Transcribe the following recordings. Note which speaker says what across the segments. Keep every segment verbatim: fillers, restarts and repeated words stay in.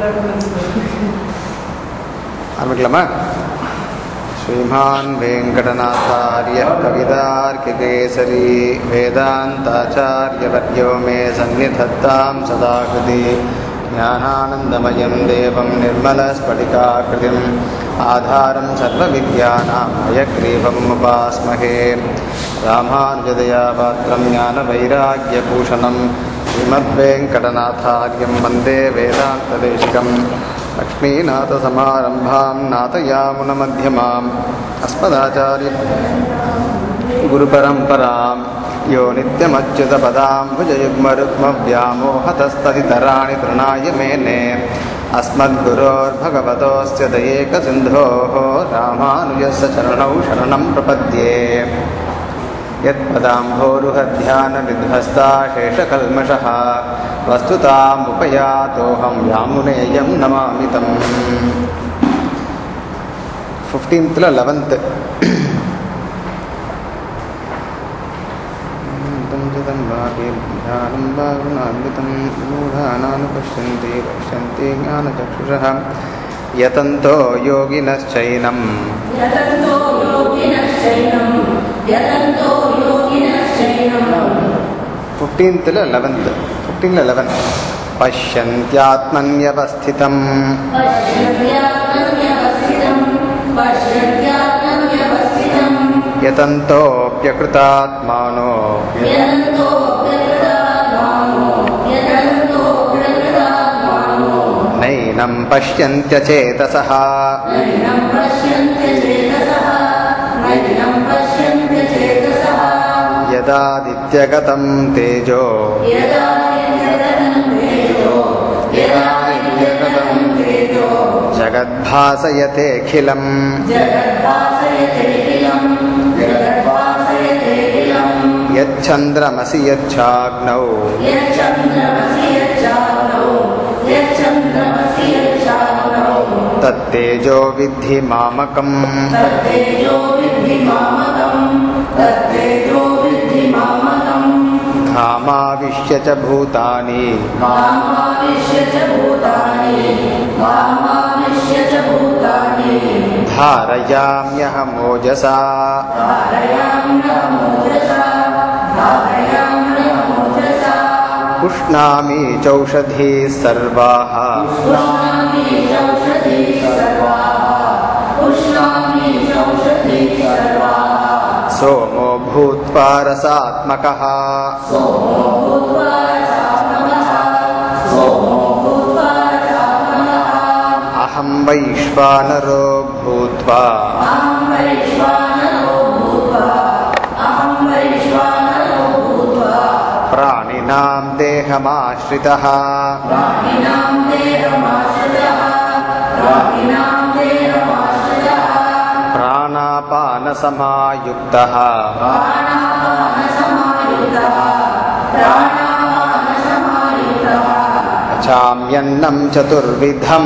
Speaker 1: ஆரம்பிக்கலாமா? ஸ்ரீமான் வெங்கடநாதார்யः கவிதார்க்கிகேசரி வேதாந்தாச்சார்யவர்யோ மே சந்நிதத்தாம் சதா ஹிருதி ஞானானந்தமயம் தேவம் நிர்மலஸ்படிகாக்ருதிம் ஆதாரம் சர்வவித்யானாம் ஹயக்ரீவம் உபாஸ்மஹே. ராமானுஜதயா பாத்ரம் ஞானவைராக்யபூஷணம் ஸ்ரீமத்வேங்கடநாதார்யம் வந்தே வேதாந்ததேசிகம். லக்ஷ்மீநாதசமாரம்பாம் நாதயாமுனமध्यமாம் அஸ்மதாச்சார்ய குருபரம்பராம் யோ நித்யமच्युतपदां भुजयुग्मरुग्मव्यामोहतस्तदितराणि तृणाय मेने अस्मद्गुरोर्भगवतोऽस्य दयेकसिन्धोः रामानुजस्य चरणौ शरणं प्रपद्ये. यत्पदाम्भोरुहध्यानविध्वस्ता शेषकल्मषः वस्तुतामुपयातोऽहं यामुनेयं नमामि तम्. फिफ्टीन्त्ல லெவன்த் मूढानानुपश्यन्ति पश्यन्ति ज्ञानचक्षुषः यतन्तो योगिनश्चैनं फिफ्टीन्त्ல லெவன்த் फिफ्टीन्ல லெவன் पश्यन्त्यात्मन्यवस्थितं यतन्तोऽप्यकृतात्मानो नैनं पश्यन्त्यचेतसः यदादित्यगतं तेजो जगद्भासयतेऽखिलम् यच्चन्द्रमसि यच्चाग्नौ तत्तेजो विद्धि मामकम्. घामाविश्य च भूतानि धारयाम्यहमोजसा पुष्णामि चौषधीः सर्वाः सोमो भूत्वा रसात्मकः अहं वैश्वानरो भूत्वा प्राणिनां देहमाश्रितः प्राणापानसमायुक्तः पचाम्यन्नं चतुर्विधम्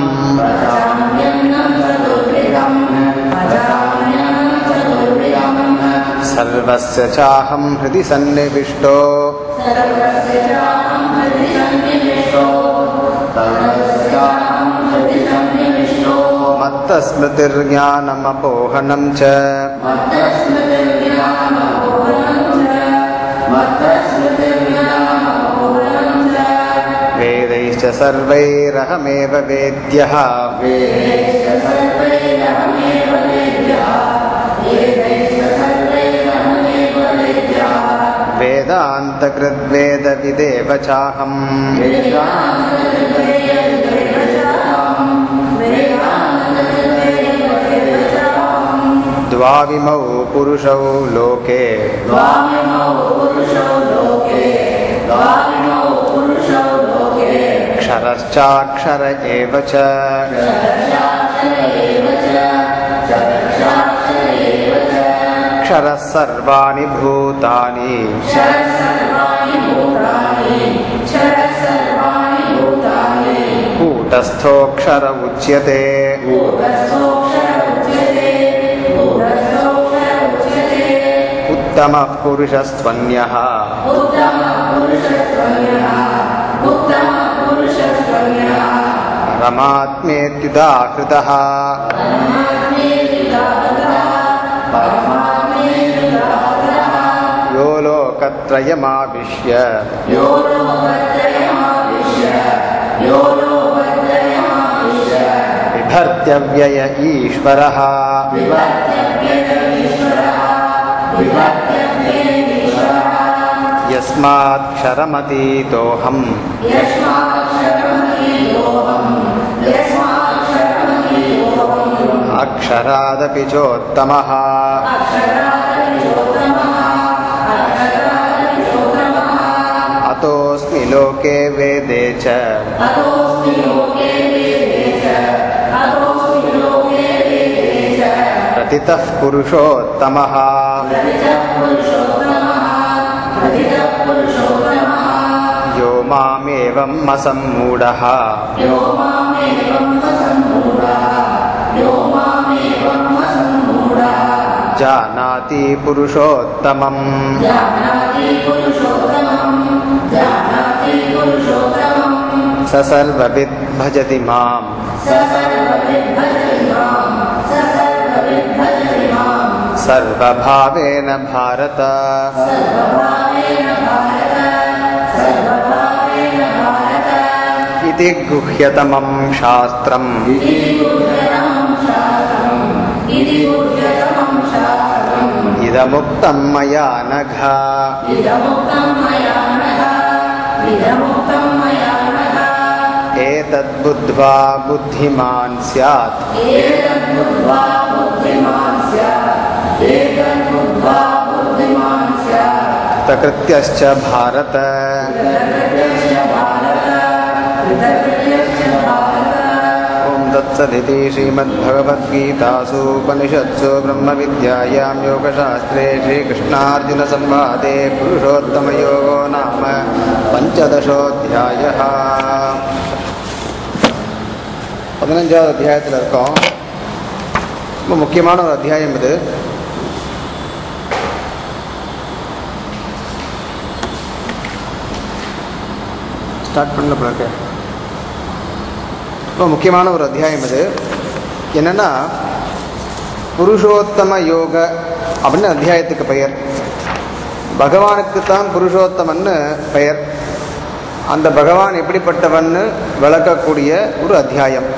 Speaker 1: सर्वस्य चाहं हृदि सन्निविष्टो मत्तस्मृतिर्ज्ञानमपोहनं च वेदैश्च सर्वैरहमेव वेद्यः वेदान्तकृद्वेदविदेव चाहम् द्वाविमौ पुरुषौ लोके क्षरश्चाक्षर एव च क्षरः सर्वाणि भूतानि कूटस्थोऽक्षर उच्यते उत्तमः पुरुषस्त्वन्यः परमात्मेत्युदाहृतः यो लोकत्रयमाविश्य बिभर्त्यव्यय ईश्वरः यस्माक्षरमतीतोऽहम् अक्षरादपि चोत्तमः अतोऽस्मि लोके वेदे च प्रतितः पुरुषोत्तमः यो मामेवम् असम्मूढः जानाति पुरुषोत्तमम् स सर्वविद् भजति माम् सर्वभावेन भारत इति गुह्यतमं शास्त्रम् इदमुक्तं मया नघ एतद्बुद्ध्वा बुद्धिमान् स्यात् कृतकृत्यश्च भारत ओम तत्सदिति श्रीमद्भगवद्गीतासु उपनिषत्सु ब्रह्मविद्यायां योगशास्त्रे श्रीकृष्णार्जुनसंवादे पुरुषोत्तमयोगो नाम पंचदशोऽध्यायः. பதினஞ்சாவது அத்தியாயத்தில் இருக்கோம். ரொம்ப முக்கியமான ஒரு அத்தியாயம் இது. ஸ்டார்ட் பண்ணல பிறகு ரொம்ப முக்கியமான ஒரு அத்தியாயம் இது. என்னன்னா புருஷோத்தம யோக அப்படின்னு அத்தியாயத்துக்கு பெயர். பகவானுக்குத்தான் புருஷோத்தமன்னு பெயர். அந்த பகவான் எப்படிப்பட்டவன்னு விளக்கக்கூடிய ஒரு அத்தியாயம்.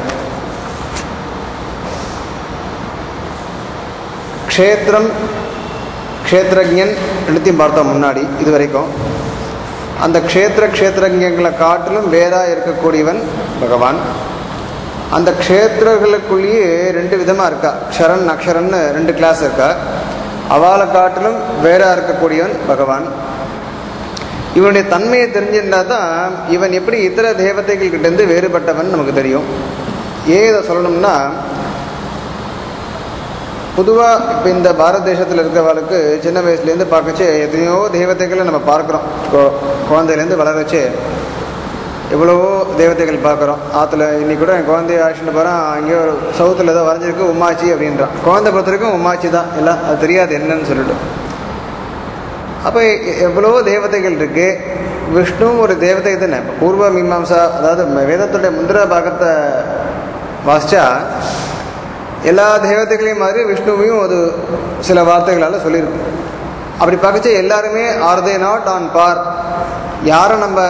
Speaker 1: க்ஷேத்திரம் க்ஷேத்திரஜன் எடுத்தையும் பார்த்தோம் முன்னாடி இது வரைக்கும். அந்த க்ஷேத்திர க்ஷேத்திரங்களை காட்டிலும் வேறா இருக்கக்கூடியவன் பகவான். அந்த க்ஷேத்திரங்களுக்குள்ளேயே ரெண்டு விதமாக இருக்கா. க்ஷரன் அக்ஷரன்னு ரெண்டு கிளாஸ் இருக்கா. அவளை காட்டிலும் வேறா இருக்கக்கூடியவன் பகவான். இவனுடைய தன்மையை தெரிஞ்சிருந்தா தான் இவன் எப்படி இத்தர தேவதைகள் கிட்டேருந்து வேறுபட்டவன் நமக்கு தெரியும். ஏன் இதை சொல்லணும்னா, பொதுவாக இப்போ இந்த பாரத தேசத்தில் இருக்கிறவளுக்கு சின்ன வயசுலேருந்து பார்க்கச்சு எத்தனையோ தேவதைகளை நம்ம பார்க்குறோம். குழந்தையிலேருந்து வளரச்சு எவ்வளவோ தேவதைகள் பார்க்குறோம். ஆற்றுல இன்னைக்கு கூட என் குழந்தைய ஆக்ஷன் போகிறான், அங்கேயோ ஒரு சவுத்தில் ஏதோ வரைஞ்சிருக்கு உமாச்சி அப்படின்றான். குழந்தை பொறுத்த வரைக்கும் உமாச்சி தான் எல்லாம், அது தெரியாது என்னன்னு சொல்லிட்டு. அப்போ எவ்வளவோ தேவதைகள் இருக்குது. விஷ்ணு ஒரு தேவதை தானே. இப்போ பூர்வ மீமாம்சா, அதாவது வேதத்துடைய முந்திர பாகத்தை வாசித்தா எல்லா தேவதைகளையும் மாதிரி விஷ்ணுவையும் ஒரு சில வார்த்தைகளால் சொல்லியிருக்கு. அப்படி பார்க்கச்சு எல்லாருமே are they not on par, யாரை நம்ம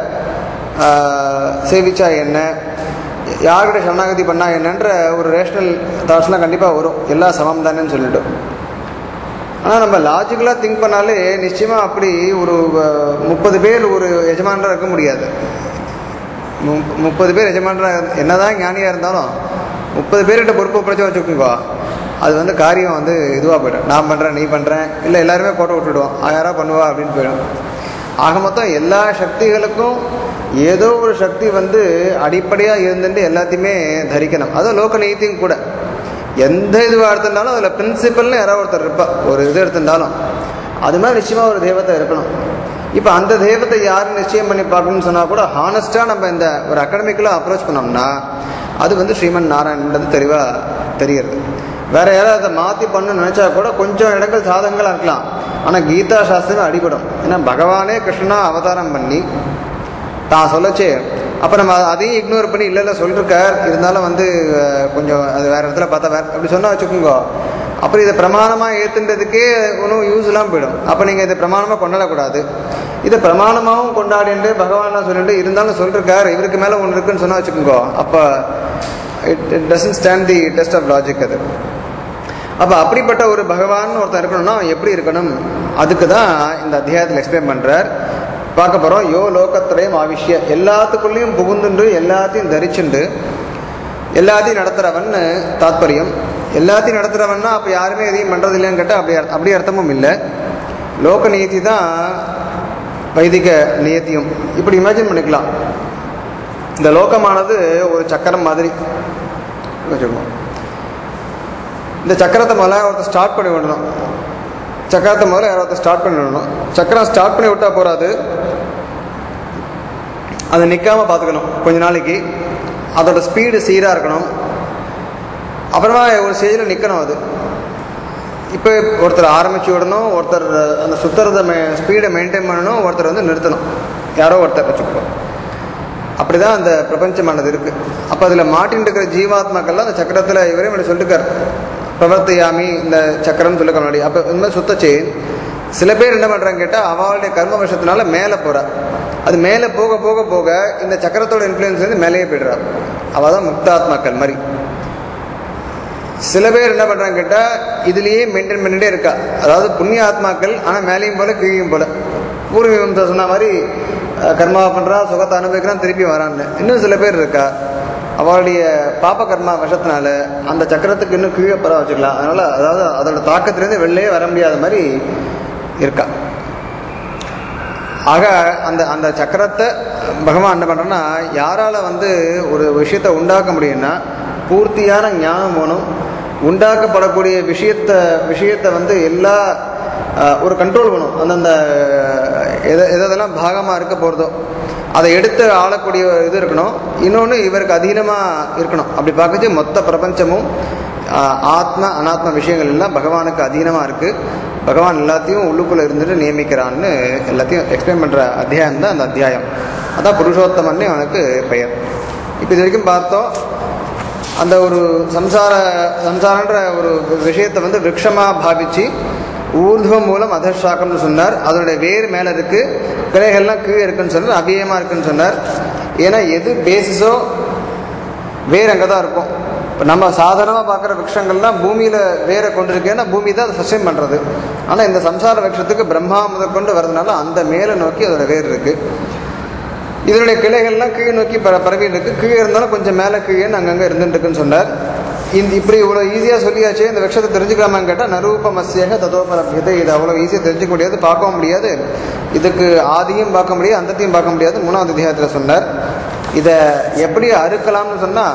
Speaker 1: சேவிச்சா என்ன, யார்கிட்ட சரணாகதி பண்ணால் என்னன்ற ஒரு ரேஷ்னல் தாட்ஸ்லாம் கண்டிப்பாக வரும். எல்லாம் சமம் தானேன்னு சொல்லிட்டு. ஆனால் நம்ம லாஜிக்கலாக திங்க் பண்ணாலே நிச்சயமாக அப்படி ஒரு முப்பது பேர் ஒரு எஜமானராக இருக்க முடியாது. முப்பது பேர் எஜமானராக என்ன தான் ஞானியாக இருந்தாலும் முப்பது பேர்கிட்ட பொறுப்பு பிரச்சனை வச்சுக்கோங்க, அது வந்து காரியம் வந்து இதுவாக போய்டும். நான் பண்ணுறேன், நீ பண்ணுறேன், இல்லை எல்லாருமே போட்டோ விட்டுடுவோம், யாராக பண்ணுவா அப்படின்னு போயிடும். ஆக மொத்தம் எல்லா சக்திகளுக்கும் ஏதோ ஒரு சக்தி வந்து அடிப்படையாக இருந்துட்டு எல்லாத்தையுமே தரிக்கணும். அதுவும் லோக நீதியும் கூட. எந்த இதுவாக எடுத்திருந்தாலும் அதில் பிரின்சிபல்னு யாராவது ஒருத்தர் இருப்பா. ஒரு இது எடுத்திருந்தாலும் அது மாதிரி நிச்சயமாக ஒரு தெய்வத்தை இருக்கணும். இப்போ அந்த தெய்வத்தை யாரும் நிச்சயம் பண்ணி பார்க்கணும்னு சொன்னால் கூட ஹானஸ்டாக நம்ம இந்த ஒரு அகாடமிக்கெலாம் அப்ரோச் பண்ணோம்னா அது வந்து ஸ்ரீமன் நாராயணன்றது தெளிவாக தெரிகிறது. வேற யாராவது அதை மாற்றி பண்ணணும்னு நினச்சா கூட கொஞ்சம் இடங்கள் சாதகங்களாக இருக்கலாம். ஆனால் கீதா சாஸ்திரம் அடிபடும். ஏன்னா பகவானே கிருஷ்ணா அவதாரம் பண்ணி தான் சொல்லச்சே அப்போ நம்ம அதையும் இக்னோர் பண்ணி இல்லை இல்லை சொல்லிருக்கார் இருந்தாலும் வந்து கொஞ்சம் அது வேறு இடத்துல பார்த்தா வேறு அப்படி சொன்னால் வச்சுக்கோங்க, அப்புறம் இதை பிரமாணமாக ஏற்றுன்றதுக்கே ஒன்றும் யூஸ்லாம் போயிடும். அப்போ நீங்கள் இதை பிரமாணமாக கொண்டாடக்கூடாது. இதை பிரமாணமாகவும் கொண்டாடிட்டு பகவான் சொல்லிட்டு இருந்தாலும் சொல்லிருக்கார் இவருக்கு மேலே ஒன்று இருக்குன்னு சொன்னால் வச்சுக்கோங்க, அப்போ it it doesn't stand the test of logic அது. அப்போ அப்படிப்பட்ட ஒரு பகவான் ஒருத்தர் இருக்கணும்னா எப்படி இருக்கணும், அதுக்கு தான் இந்த அத்தியாயத்தில் எக்ஸ்பிளைன் பண்ணுறார். பார்க்க போகிறோம். யோ லோகத்திரையும் ஆவிஷ்ய, எல்லாத்துக்குள்ளேயும் புகுந்துண்டு எல்லாத்தையும் தரிச்சுண்டு எல்லாத்தையும் நடத்துகிறவன்னு தாத்பரியம். எல்லாத்தையும் நடத்துகிறவன்னா அப்போ யாருமே எதையும் பண்ணுறது இல்லைன்னு கேட்டால் அப்படி அப்படி அர்த்தமும் இல்லை. லோக நீதி தான் வைதிக நியத்தியும். இப்படி இமேஜின் பண்ணிக்கலாம், இந்த லோகமானது ஒரு சக்கரம் மாதிரி வச்சுக்கணும். இந்த சக்கரத்தை முதல்ல ஒருத்தர் ஸ்டார்ட் பண்ணி விடணும். சக்கரத்தை முதல்ல யாராவது ஸ்டார்ட் பண்ணி விடணும். சக்கரம் ஸ்டார்ட் பண்ணி விட்டால் போகாது, அதை நிற்காமல் பார்த்துக்கணும் கொஞ்ச நாளைக்கு. அதோட ஸ்பீடு சீராக இருக்கணும். அப்புறமா ஒரு ஸ்டேஜில் நிற்கணும். அது இப்போ ஒருத்தர் ஆரம்பித்து விடணும், ஒருத்தர் அந்த சுற்றுறத மெ ஸ்பீடை மெயின்டைன் பண்ணணும், ஒருத்தர் வந்து நிறுத்தணும், யாரோ ஒருத்தர் வச்சுக்கணும். அப்படி தான் அந்த பிரபஞ்சமானது இருக்குது. அப்போ அதில் மாட்டின்னு இருக்கிற ஜீவாத்மாக்கள்லாம் அந்த சக்கரத்தில் இவரே முன்னாடி சொல்லிருக்கார், பிரவர்த்தியாமி இந்த சக்கரம்னு சொல்லிக்க முன்னாடி. அப்போ இந்த மாதிரி சுத்தச்சு சில பேர் என்ன பண்ணுறாங்க கேட்டால் அவளுடைய கர்ம விஷயத்தினால மேலே போகிறா. அது மேலே போக போக போக இந்த சக்கரத்தோட இன்ஃப்ளூயன்ஸ் வந்து மேலேயே போய்டுறா. அவள் தான் முக்தாத்மாக்கள் மாதிரி. சில பேர் என்ன பண்ணுறாங்க கேட்டால் இதுலேயே மெயின்டைன் பண்ணிகிட்டே இருக்கா. அதாவது புண்ணிய ஆத்மாக்கள், ஆனால் மேலேயும் போல கீழையும் போல. பூர்வீகம் சொன்ன மாதிரி கர்மாவை பண்ணுறா, சுகத்தை அனுபவிக்கிறான், திருப்பி வரான்னு. இன்னும் சில பேர் இருக்கா அவளுடைய பாப கர்மா விஷத்தினால அந்த சக்கரத்துக்கு இன்னும் கீழே பரவ வச்சுக்கலாம். அதனால் அதாவது அதோட தாக்கத்திலேருந்து வெளிலே வர முடியாத மாதிரி இருக்கா. ஆக அந்த அந்த சக்கரத்தை பகவான் என்ன பண்ணுறோன்னா, யாரால் வந்து ஒரு விஷயத்தை உண்டாக்க முடியும்னா பூர்த்தியான ஞானம் வேணும். உண்டாக்கப்படக்கூடிய விஷயத்தை விஷயத்தை வந்து எல்லா ஒரு கண்ட்ரோல் வேணும். அந்தந்த எதை எதெல்லாம் பாகமாக இருக்க போகிறதோ அதை எடுத்து ஆளக்கூடிய இது இருக்கணும். இன்னொன்று இவருக்கு அதீனமாக இருக்கணும். அப்படி பார்க்கச்சு மொத்த பிரபஞ்சமும் ஆத்ம அனாத்ம விஷயங்கள் எல்லாம் பகவானுக்கு அதீனமாக இருக்குது. பகவான் எல்லாத்தையும் உள்ளுக்குள்ளே இருந்துட்டு நியமிக்கிறான்னு எல்லாத்தையும் எக்ஸ்பிளைன் பண்ணுற அத்தியாயம் தான் அந்த அத்தியாயம். அதான் புருஷோத்தமன்னு அவனுக்கு பெயர். இப்போ இது வரைக்கும் பார்த்தோம், அந்த ஒரு சம்சார சம்சாரன்ற ஒரு விஷயத்தை வந்து விருட்சமாக பாவிச்சு ஊர்துவம் மூலம் அதர்ஷாக்கம்னு சொன்னார். அதனுடைய வேர் மேலே இருக்குது, கிளைகள்லாம் கீழே இருக்குன்னு சொன்னார், அபியமாக இருக்குன்னு சொன்னார். ஏன்னா எது பேசிஸோ வேர் அங்கே தான் இருக்கும். இப்போ நம்ம சாதாரணமாக பார்க்குற விரக்ஷங்கள்லாம் பூமியில் வேரை கொண்டு இருக்கேன்னா பூமி தான் அதை சஸ்டைன் பண்ணுறது. ஆனால் இந்த சம்சார விரக்ஷத்துக்கு பிரம்மா முதல் கொண்டு வரதுனால அந்த மேலே நோக்கி அதோட வேர் இருக்குது. இதனுடைய கிளைகள்லாம் கீழே நோக்கி ப பரவிட்டு இருக்குது. கீழே இருந்தாலும் கொஞ்சம் மேலே கீழேன்னு அங்கங்கே இருந்துட்டுருக்குன்னு சொன்னார். இந்த இப்படி இவ்வளோ ஈஸியாக சொல்லியாச்சு. இந்த விஷயத்தை தெரிஞ்சுக்கலாமான்னு கேட்டால் நரூபமஸ்யாக ததோபலபியதை, இது அவ்வளோ ஈஸியாக தெரிஞ்சுக்க முடியாது, பார்க்கவும் முடியாது. இதுக்கு ஆதியும் பார்க்க முடியாது, அந்தத்தையும் பார்க்க முடியாது. மூணாவது அத்தியாயத்தில் சொன்னார். இதை எப்படி அறுக்கலாம்னு சொன்னால்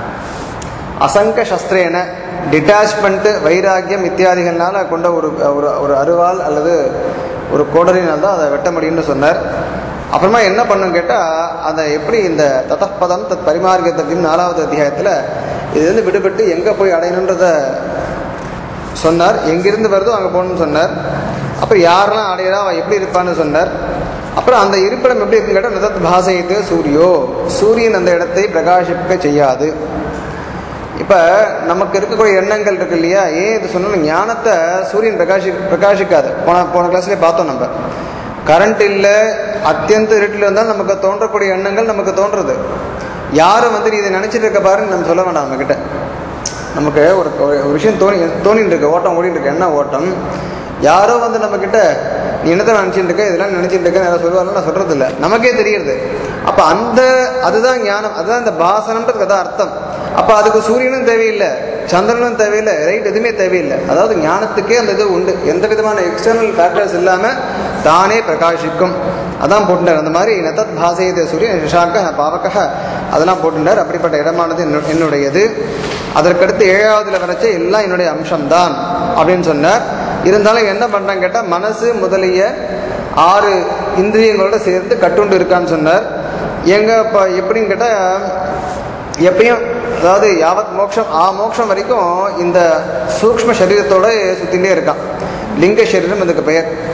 Speaker 1: அசங்க சஸ்திரேன டிட்டாச்மெண்ட்டு வைராக்கியம் இத்தியாதிகள்னால கொண்ட ஒரு ஒரு அருவாள் அல்லது ஒரு கோடரினால் தான் அதை வெட்ட முடியும்னு சொன்னார். அப்புறமா என்ன பண்ணுன்னு கேட்டால் அதை எப்படி இந்த ததப்பதம் தத் பரிமார்க்கத்தின் நாலாவது அத்தியாயத்தில் இது வந்து விடுபட்டு எங்கே போய் அடையணுன்றத சொன்னார். எங்கிருந்து வருதோ அங்கே போகணும்னு சொன்னார். அப்புறம் யாரெல்லாம் அடையிறா அவள் எப்படி இருப்பான்னு சொன்னார். அப்புறம் அந்த இருப்பிடம் எப்படி இருக்குன்னு கேட்டால் நதத் பாசைத்து சூரியோ, சூரியன் அந்த இடத்தை பிரகாசிக்க செய்யாது. இப்போ நமக்கு இருக்கக்கூடிய எண்ணங்கள் இருக்கு இல்லையா, ஏன் இது சொன்னோம், ஞானத்தை சூரியன் பிரகாசி பிரகாசிக்காது. போன போன கிளாஸ்லேயே பார்த்தோம். நம்ம கரண்ட் இல்லை, அத்தியந்த இருட்டில் இருந்தாலும் நமக்கு தோன்றக்கூடிய எண்ணங்கள் நமக்கு தோன்றுறது. யாரும் வந்து இதை நினச்சிட்டு இருக்க பாருன்னு நம்ம சொல்ல வேண்டாம். நம்மக்கிட்ட நமக்கு ஒரு ஒரு விஷயம் தோணி தோணின்னு இருக்கு, ஓட்டம் ஓடிட்டு இருக்கு. என்ன ஓட்டம்? யாரோ வந்து நம்மக்கிட்ட நீ என்னத்தை நினச்சிட்டு இருக்க, இதெல்லாம் நினச்சிட்டு இருக்கேன்னு யாரும் சொல்லுவாங்க, நான் சொல்கிறது இல்லை, நமக்கே தெரியுது. அப்போ அந்த அதுதான் ஞானம், அதுதான் இந்த பாசனம்ன்றதுக்கு அதான் அர்த்தம். அப்போ அதுக்கு சூரியனும் தேவையில்லை, சந்திரனும் தேவையில்லை, ரைட், எதுவுமே தேவையில்லை. அதாவது ஞானத்துக்கே அந்த இது உண்டு, எந்த விதமான எக்ஸ்டர்னல் ஃபேக்டர்ஸ் இல்லாமல் தானே பிரகாசிக்கும். அதான் போட்டுட்டார். அந்த மாதிரி நதத் பாசையத்தை சூரியன் ஷாக்க பாவக அதெல்லாம் போட்டுட்டார். அப்படிப்பட்ட இடமானது என்னுடையது. அதற்கடுத்து ஏழாவதுல வரைச்ச எல்லாம் என்னுடைய அம்சம்தான் அப்படின்னு சொன்னார். இருந்தாலும் என்ன பண்ணுறான்னு கேட்டால் மனசு முதலிய ஆறு இந்திரியங்களோட சேர்த்து கட்டுண்டு இருக்கான்னு சொன்னார். எங்க இப்போ எப்படின்னு கேட்டால் எப்பயும் அதாவது யாவத் மோட்சம் ஆ மோட்சம் வரைக்கும் இந்த சூக்ஷ்ம சரீரத்தோட சுத்திகிட்டே இருக்கான். லிங்க சரீரம் இதுக்கு பெயர்.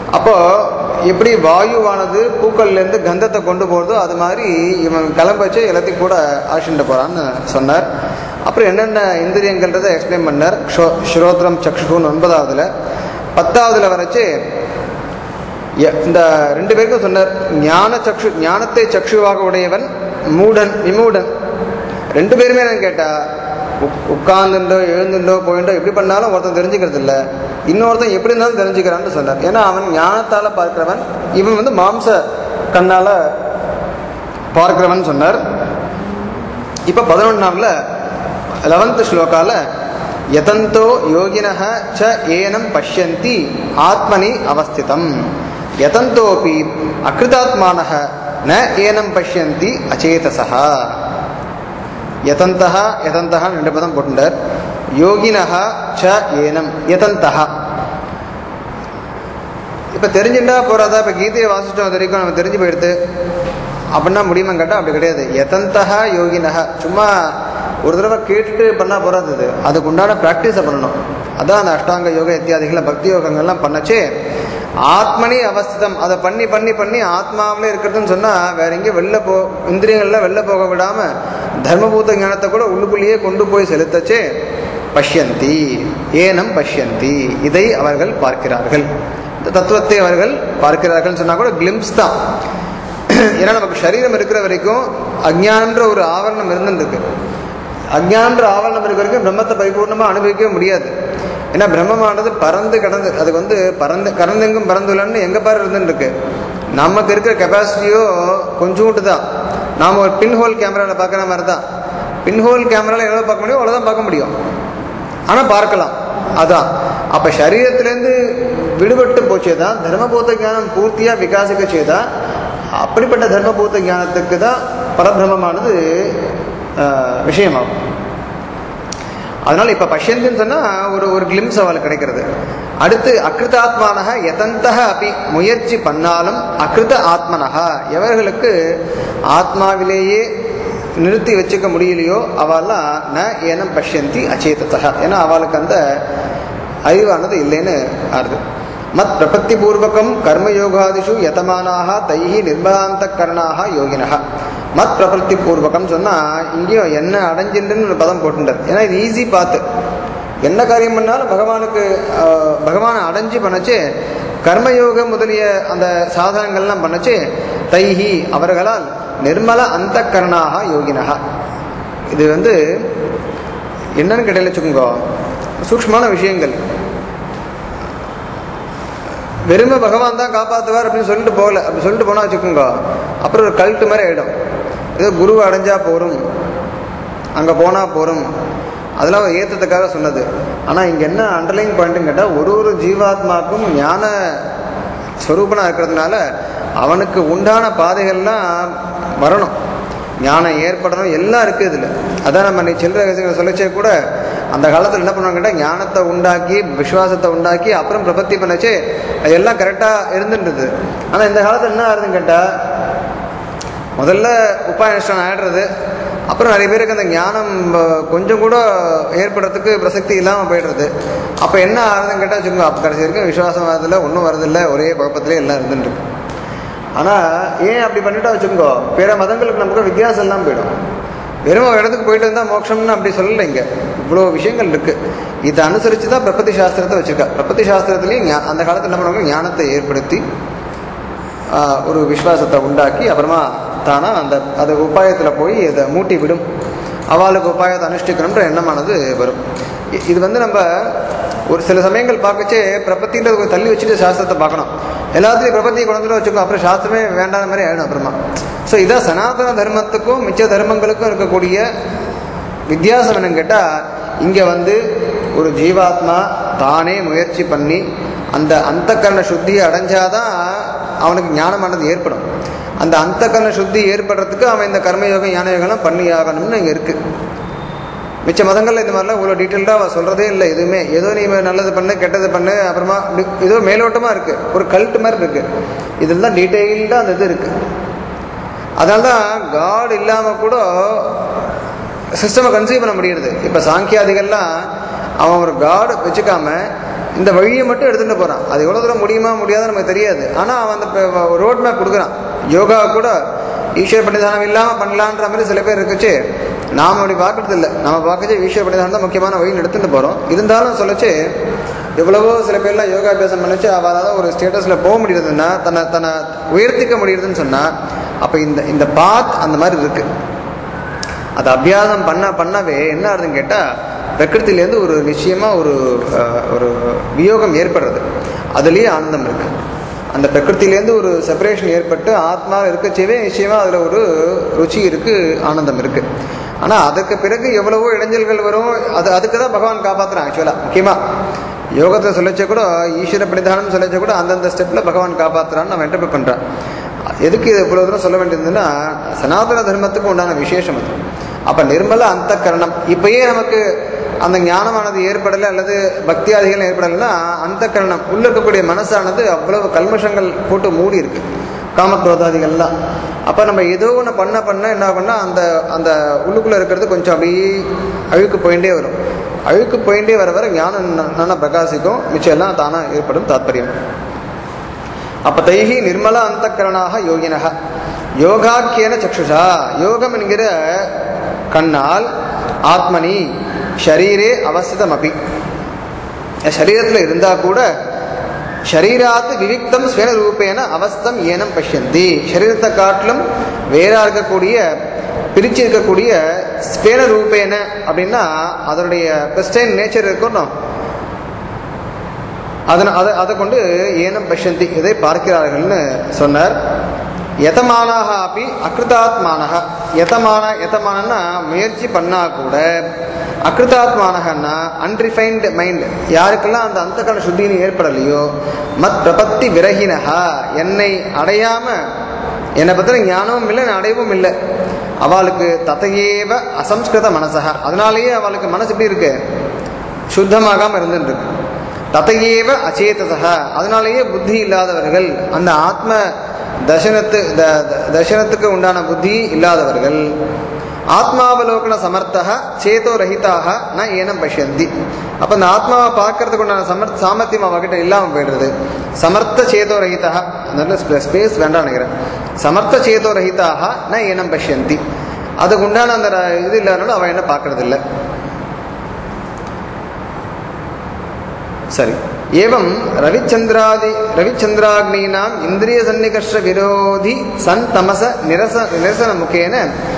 Speaker 1: அப்போது எப்படி வாயுவானது பூக்கள்லேருந்து கந்தத்தை கொண்டு போகிறதோ அது மாதிரி இவன் கிளம்ப வச்சு எல்லாத்தையும் கூட ஆசிட்டு போகிறான்னு சொன்னார். அப்புறம் என்னென்ன இந்திரியங்கள்ன்றதை எக்ஸ்பிளைன் பண்ணார். ஷோ ஸ்ரோத்ரம் சக்ஷுன்னு ஒன்பதாவதுல. பத்தாவதுல வரைச்சு இந்த ரெண்டு பேருக்கும் சொன்னார். ஞான சக்ஷு ஞானத்தை சக்ஷுவாக உடையவன் மூடன் விமூடன். ரெண்டு பேருமே என்னன்னு கேட்டால் உட்கார்ந்துட்டோ எழுந்துட்டோ போயிட்டோ எப்படி பண்ணாலும் ஒருத்தன் தெரிஞ்சுக்கிறது இல்லை, இன்னொருத்தன் எப்படி இருந்தாலும் தெரிஞ்சுக்கிறான்னு சொன்னார். ஏன்னா அவன் ஞானத்தால் பார்க்கிறவன், இவன் வந்து மாம்ச கண்ணால் பார்க்கிறவன் சொன்னார். இப்போ பதினொன்றாவில் லெவன்த் ஸ்லோகால யதந்தோ யோகினஹ ச ஏனம் பஷ்யந்தி ஆத்மனி அவஸ்திதம் யதந்தோபி அக்ருதாத்மானஹ ந ஏனம் பஷ்யந்தி அச்சேதசஹ. யதந்தஹ யதந்தஹ ரெண்டு பதம் போட்டுட்டார். யோகினஹ ச ஏனம் யதந்தஹ. இப்போ தெரிஞ்சுட்டா போறாதா? இப்போ கீதையை வாசிச்சோம் வரைக்கும் நம்ம தெரிஞ்சு போயிடுது அப்படின்னா முடியுமான்னு கேட்டால் அப்படி கிடையாது. யதந்தஹ யோகினஹ சும்மா ஒரு தடவை கேட்டுட்டு பண்ணால் போறாது, அது அதுக்கு உண்டான ப்ராக்டிஸை பண்ணணும். அதான் அந்த அஷ்டாங்க யோக இத்தியாதிகள் பக்தி யோகங்கள்லாம் பண்ணச்சே ஆத்மனி அவஸ்திதம். அதை பண்ணி பண்ணி பண்ணி ஆத்மாவிலே இருக்கிறதுன்னு சொன்னால் வேற எங்கேயும் வெளில போ இந்திரியங்களில் வெளில போக விடாமல் தர்மபூத ஞானத்தை கூட உள்ளுக்குள்ளேயே கொண்டு போய் செலுத்தச்சே பஷ்யந்தி ஏனம் பஷ்யந்தி இதை அவர்கள் பார்க்கிறார்கள். இந்த தத்துவத்தை அவர்கள் பார்க்கிறார்கள் சொன்னால் கூட கிளிம்ஸ் தான். ஏன்னா நமக்கு சரீரம் இருக்கிற வரைக்கும் அஜ்ஞானம்ன்ற ஒரு ஆவரணம் இருந்துருக்கு. அஜ்ஞானம்ன்ற ஆவரணம் இருக்கிற வரைக்கும் பிரம்மத்தை பரிபூர்ணமாக அனுபவிக்கவே முடியாது. ஏன்னா பிரம்மமானது பறந்து கடந்து அதுக்கு வந்து பறந்து கறந்தெங்கும் பறந்துள்ளன்னு எங்கே பாரு இருந்துருக்கு. நமக்கு இருக்கிற கெப்பாசிட்டியோ கொஞ்சோண்டு தான். நாம் ஒரு பின்ஹோல் கேமராவில் பார்க்குற மாதிரி தான். பின்ஹோல் கேமராவில் எவ்வளோ பார்க்க முடியும் அவ்வளோதான் பார்க்க முடியும், ஆனால் பார்க்கலாம். அதான் அப்போ சரீரத்திலேருந்து விடுபட்டு போச்சே தான் தர்மபூத ஞானம் பூர்த்தியாக விகாசிக்க செய்தா அப்படிப்பட்ட தர்மபூத ஞானத்துக்கு தான் பரபிரமமானது விஷயமாகும். அதனால் இப்போ பஷ்யந்தின்னு சொன்னால் ஒரு ஒரு கிளிம்ஸ் அவளுக்கு கிடைக்கிறது. அடுத்து அக்ருதாத்மானக யதந்தக அப்படி முயற்சி பண்ணாலும் அக்ருத ஆத்மனகா எவர்களுக்கு ஆத்மாவிலேயே நிறுத்தி வச்சுக்க முடியலையோ அவெல்லாம் ந ஏனம் பஷ்யந்தி அச்சேதத்தக. ஏன்னா அவளுக்கு அந்த அறிவானது இல்லைன்னு ஆறுது. மத் பிரபத்தி பூர்வகம் கர்மயோகாதிஷு யதமானாக தைஹி நிர்மலாந்த கரணாக யோகினக. மத் பிரபத்தி பூர்வகம் சொன்னால் இங்கேயும் என்ன அடைஞ்சின்றுன்னு ஒரு பதம் போட்டுட்டார். ஏன்னா இது ஈஸி பார்த்து என்ன காரியம் பண்ணாலும் பகவானுக்கு பகவானை அடைஞ்சு பண்ணச்சு கர்மயோகம் முதலிய அந்த சாதனங்கள்லாம் பண்ணச்சு தைஹி அவர்களால் நிர்மல அந்த கரணாக யோகினக. இது வந்து என்னன்னு கேட்டல வச்சுக்கோங்க, சூக்ஷ்மமான விஷயங்கள். வெறுமை பகவான் தான் காப்பாற்றுவார் அப்படின்னு சொல்லிட்டு போகல. அப்படி சொல்லிட்டு போனால் வச்சுக்கோங்க அப்புறம் ஒரு கல்ட்டு மாதிரி ஆகிடும். ஏதோ குருவை அடைஞ்சா போரும், அங்கே போனால் போரும், அதெல்லாம் ஏற்றத்துக்காக சொன்னது. ஆனால் இங்கே என்ன அண்டர்லைன் பாயிண்ட்டுன்னு கேட்டால் ஒரு ஒரு ஜீவாத்மாக்கும் ஞான ஸ்வரூபனாக இருக்கிறதுனால அவனுக்கு உண்டான பாதைகள்லாம் வரணும், ஞானம் ஏற்படணும், எல்லாம் இருக்குது இதில். அதான் நம்ம நீ சில்லற ரகசியங்களை சொல்லச்சே கூட அந்த காலத்தில் என்ன பண்ணுவாங்க கேட்டால் ஞானத்தை உண்டாக்கி விஸ்வாசத்தை உண்டாக்கி அப்புறம் பிரபத்தி பண்ணச்சே அது எல்லாம் கரெக்டாக இருந்துன்றது. ஆனால் இந்த காலத்தில் என்ன ஆகுதுன்னு கேட்டால் முதல்ல உபாயனிஷ்டம் ஆகிடுறது, அப்புறம் நிறைய பேருக்கு அந்த ஞானம் கொஞ்சம் கூட ஏற்படுறதுக்கு பிரசக்தி இல்லாமல் போய்டுறது. அப்போ என்ன ஆகுதுன்னு கேட்டால் வச்சுக்கோங்க அப்போ கடைசி வரைக்கும் விஸ்வாசம் வரதில்லை, ஒன்றும் வரதில்லை, ஒரே குழப்பத்திலே எல்லாம் இருந்துருக்கு. ஆனால் ஏன் அப்படி பண்ணிட்டா வச்சுக்கோங்க பிற மதங்களுக்கு நமக்கு வித்தியாசம் எல்லாம் போயிடும். வெறும் ஒரு இடத்துக்கு போயிட்டு இருந்தால் மோட்சம்னு அப்படி சொல்லலை. இங்கே இவ்வளோ விஷயங்கள் இருக்குது. இதை அனுசரித்து தான் பிரபத்தி சாஸ்திரத்தை வச்சுருக்கா. பிரபத்தி சாஸ்திரத்துலேயும் அந்த காலத்தில் என்ன பண்ணுவாங்க ஞானத்தை ஏற்படுத்தி ஒரு விஸ்வாசத்தை உண்டாக்கி அப்புறமா தானா அந்த அது உபாயத்தில் போய் இதை மூட்டி விடும். அவளுக்கு உபாயத்தை அனுஷ்டிக்கணுன்ற எண்ணமானது வரும். இது வந்து நம்ம ஒரு சில சமயங்கள் பார்க்கச்சே பிரபத்தின்ற தள்ளி வச்சுட்டு சாஸ்திரத்தை பார்க்கணும். எல்லாத்துலேயும் பிரபத்தியை குழந்தைல வச்சுக்கோ அப்புறம் சாஸ்திரமே வேண்டாத மாதிரி ஆகிடும் அப்புறமா. ஸோ இதான் சனாதன தர்மத்துக்கும் மிச்ச தர்மங்களுக்கும் இருக்கக்கூடிய வித்தியாசம் என்னன்னு கேட்டால் இங்கே வந்து ஒரு ஜீவாத்மா தானே முயற்சி பண்ணி அந்த அந்த கரண சுத்தியை அடைஞ்சாதான் அவனுக்கு ஞானமானது ஏற்படும். அந்த அந்த கரண சுத்தி ஏற்படுறதுக்கு அவன் இந்த கர்மயோகம் ஞானயோகம்லாம் பண்ணி ஆகணும்னு இங்கே இருக்குது. மிச்ச மதங்களில் இந்த மாதிரிலாம் இவ்வளோ டீட்டெயில்டாக அவள் சொல்கிறதே இல்லை எதுவுமே. ஏதோ நீ நல்லது பண்ணு கெட்டது பண்ணு அப்புறமா ஏதோ மேலோட்டமாக இருக்குது, ஒரு கல்ட்டு மாதிரி இருக்குது. இதெல்லாம் டீட்டெயில்டாக அந்த இது இருக்குது. அதனால தான் காட் இல்லாமல் கூட சிஸ்டமை கன்சீவ் பண்ண முடியுது. இப்போ சாங்கியாதிகள்லாம் அவன் ஒரு காட் வச்சுக்காம இந்த வழியை மட்டும் எடுத்துகிட்டு போகிறான். அது எவ்வளோ தூரம் முடியுமா முடியாதுன்னு நமக்கு தெரியாது. ஆனால் அவன் அந்த ரோட் மேப் கொடுக்குறான். யோகா கூட ஈஸ்வர பிரணிதானம் இல்லாமல் பண்ணலான்ற மாதிரி சில பேர் இருக்குச்சு. நாம் அப்படி பார்க்கறது இல்லை. நம்ம பார்க்கச்சு ஈஸ்வர பிரணிதானம் தான் முக்கியமான வழின்னு எடுத்துகிட்டு போகிறோம். இருந்தாலும் சொல்லச்சு எவ்வளவோ சில பேர்லாம் யோகாபியாசம் பண்ணிச்சு அவளால் ஒரு ஸ்டேட்டஸில் போக முடியுதுன்னா தன்னை தன்னை உயர்த்திக்க முடியுதுன்னு சொன்னால் அப்போ இந்த இந்த பாத் அந்த மாதிரி இருக்குது. அது அபியாசம் பண்ண பண்ணவே என்ன ஆகுதுன்னு கேட்டால் பிரகிருத்திலேருந்து ஒரு நிச்சயமாக ஒரு ஒரு வியோகம் ஏற்படுறது. அதுலேயே ஆனந்தம் இருக்குது. அந்த பிரகிருத்திலேருந்து ஒரு செப்பரேஷன் ஏற்பட்டு ஆத்மா இருக்கச்சேவே நிச்சயமாக அதில் ஒரு ருச்சி இருக்குது, ஆனந்தம் இருக்குது. ஆனால் அதுக்கு பிறகு எவ்வளவோ இடைஞ்சல்கள் வரும். அது அதுக்கு தான் பகவான் காப்பாற்றுறான். ஆக்சுவலாக முக்கியமாக யோகத்தை சொல்லச்சே கூட ஈஸ்வர பிரணிதானம் சொல்லச்சே கூட அந்தந்த ஸ்டெப்பில் பகவான் காப்பாற்றுறான்னு நம்ம என்டர்பிரட் பண்ணுறான். எதுக்கு இது இவ்வளோ தூரம் சொல்ல வேண்டியதுன்னா சனாதன தர்மத்துக்கு உண்டான விசேஷம் அது. அப்போ நிர்மல அந்த கரணம் இப்பயே நமக்கு அந்த ஞானமானது ஏற்படலை அல்லது பக்தியாதிகள் ஏற்படலைன்னா அந்த கரணம் உள்ள இருக்கக்கூடிய மனசானது அவ்வளவு கல்மஷங்கள் போட்டு மூடி இருக்கு, காமக்ரோதாதிகள்லாம். அப்போ நம்ம ஏதோ ஒன்று பண்ண பண்ண என்ன பண்ணால் அந்த அந்த உள்ளுக்குள்ளே இருக்கிறது கொஞ்சம் அப்படியே அழுக்கு போயிட்டே வரும். அழுக்கு போயிட்டே வர வர ஞானம் நல்லா பிரகாசிக்கும், மிச்சம் எல்லாம் தானாக ஏற்படும் தாத்பரியம். அப்போ தைஹி நிர்மல அந்த கரணாக யோகினக யோகாக்கியன சக்ஷுஷா யோகம் என்கிற கண்ணால் ஆத்மனி ஷரீரே அவஸ்திதம் அப்படி சரீரத்தில் இருந்தால் கூட ஷரீராத்து விவிக்தம் ஸ்வேன ரூபேன அவஸ்தம் ஏனம் பஷ்யந்தி சரீரத்தை காட்டிலும் வேறா இருக்கக்கூடிய பிரிச்சு இருக்கக்கூடிய ஸ்வேன ரூபேன அப்படின்னா அதனுடைய பிரிஸ்டைன் நேச்சர் இருக்கணும். அதனை அதை அதை கொண்டு ஏனம் பஷ்யந்தி இதை பார்க்கிறார்கள்னு சொன்னார். யதமானாக அப்படி அகிருதாத்மானக யதமான யதமானன்னா முயற்சி பண்ணா கூட அகிருதாத்மானகன்னா அன்ரிஃபைன்டு மைண்ட் யாருக்கெல்லாம் அந்த அந்தகரண சுத்தின்னு ஏற்படலையோ மத் பிரபத்தி விரகினஹா என்னை அடையாம என்னை பற்றின ஞானமும் இல்லை அடையவும் இல்லை அவளுக்கு ததையேவ அசம்ஸ்கிருத மனசக அதனாலேயே அவளுக்கு மனசு எப்படி இருக்கு சுத்தமாகாம இருந்துருக்கு. ததையேவ அச்சேதசக அதனாலேயே புத்தி இல்லாதவர்கள் அந்த ஆத்ம தர்சனத்து தர்சனத்துக்கு உண்டான புத்தி இல்லாதவர்கள் ஆத்மாவலோகன சமர்த்தக சேதோ ரஹிதாக ந ஏனம் பஷ்யந்தி. அப்போ அந்த ஆத்மாவை பார்க்கறதுக்கு உண்டான சமர்த்த சாமர்த்தியம் அவகிட்ட இல்லாமல் போயிடுறது. சமர்த்த சேதோ ரஹிதாக நல்ல ஸ்பேஸ் வேண்டாம் நினைக்கிறேன். சமர்த்த சேதோ ரஹிதாக ந ஏனம் பஷ்யந்தி அதுக்கு உண்டான அந்த இது இல்லாதனால அவன் என்ன பார்க்கறது இல்லை. சரி ஏவம் ரவிச்சந்திராதி ரவிச்சந்திராக்னீனாம் இந்திரிய சன்னிகர்ஷ விரோதி சன் தமச நிரச நிரசன முகேன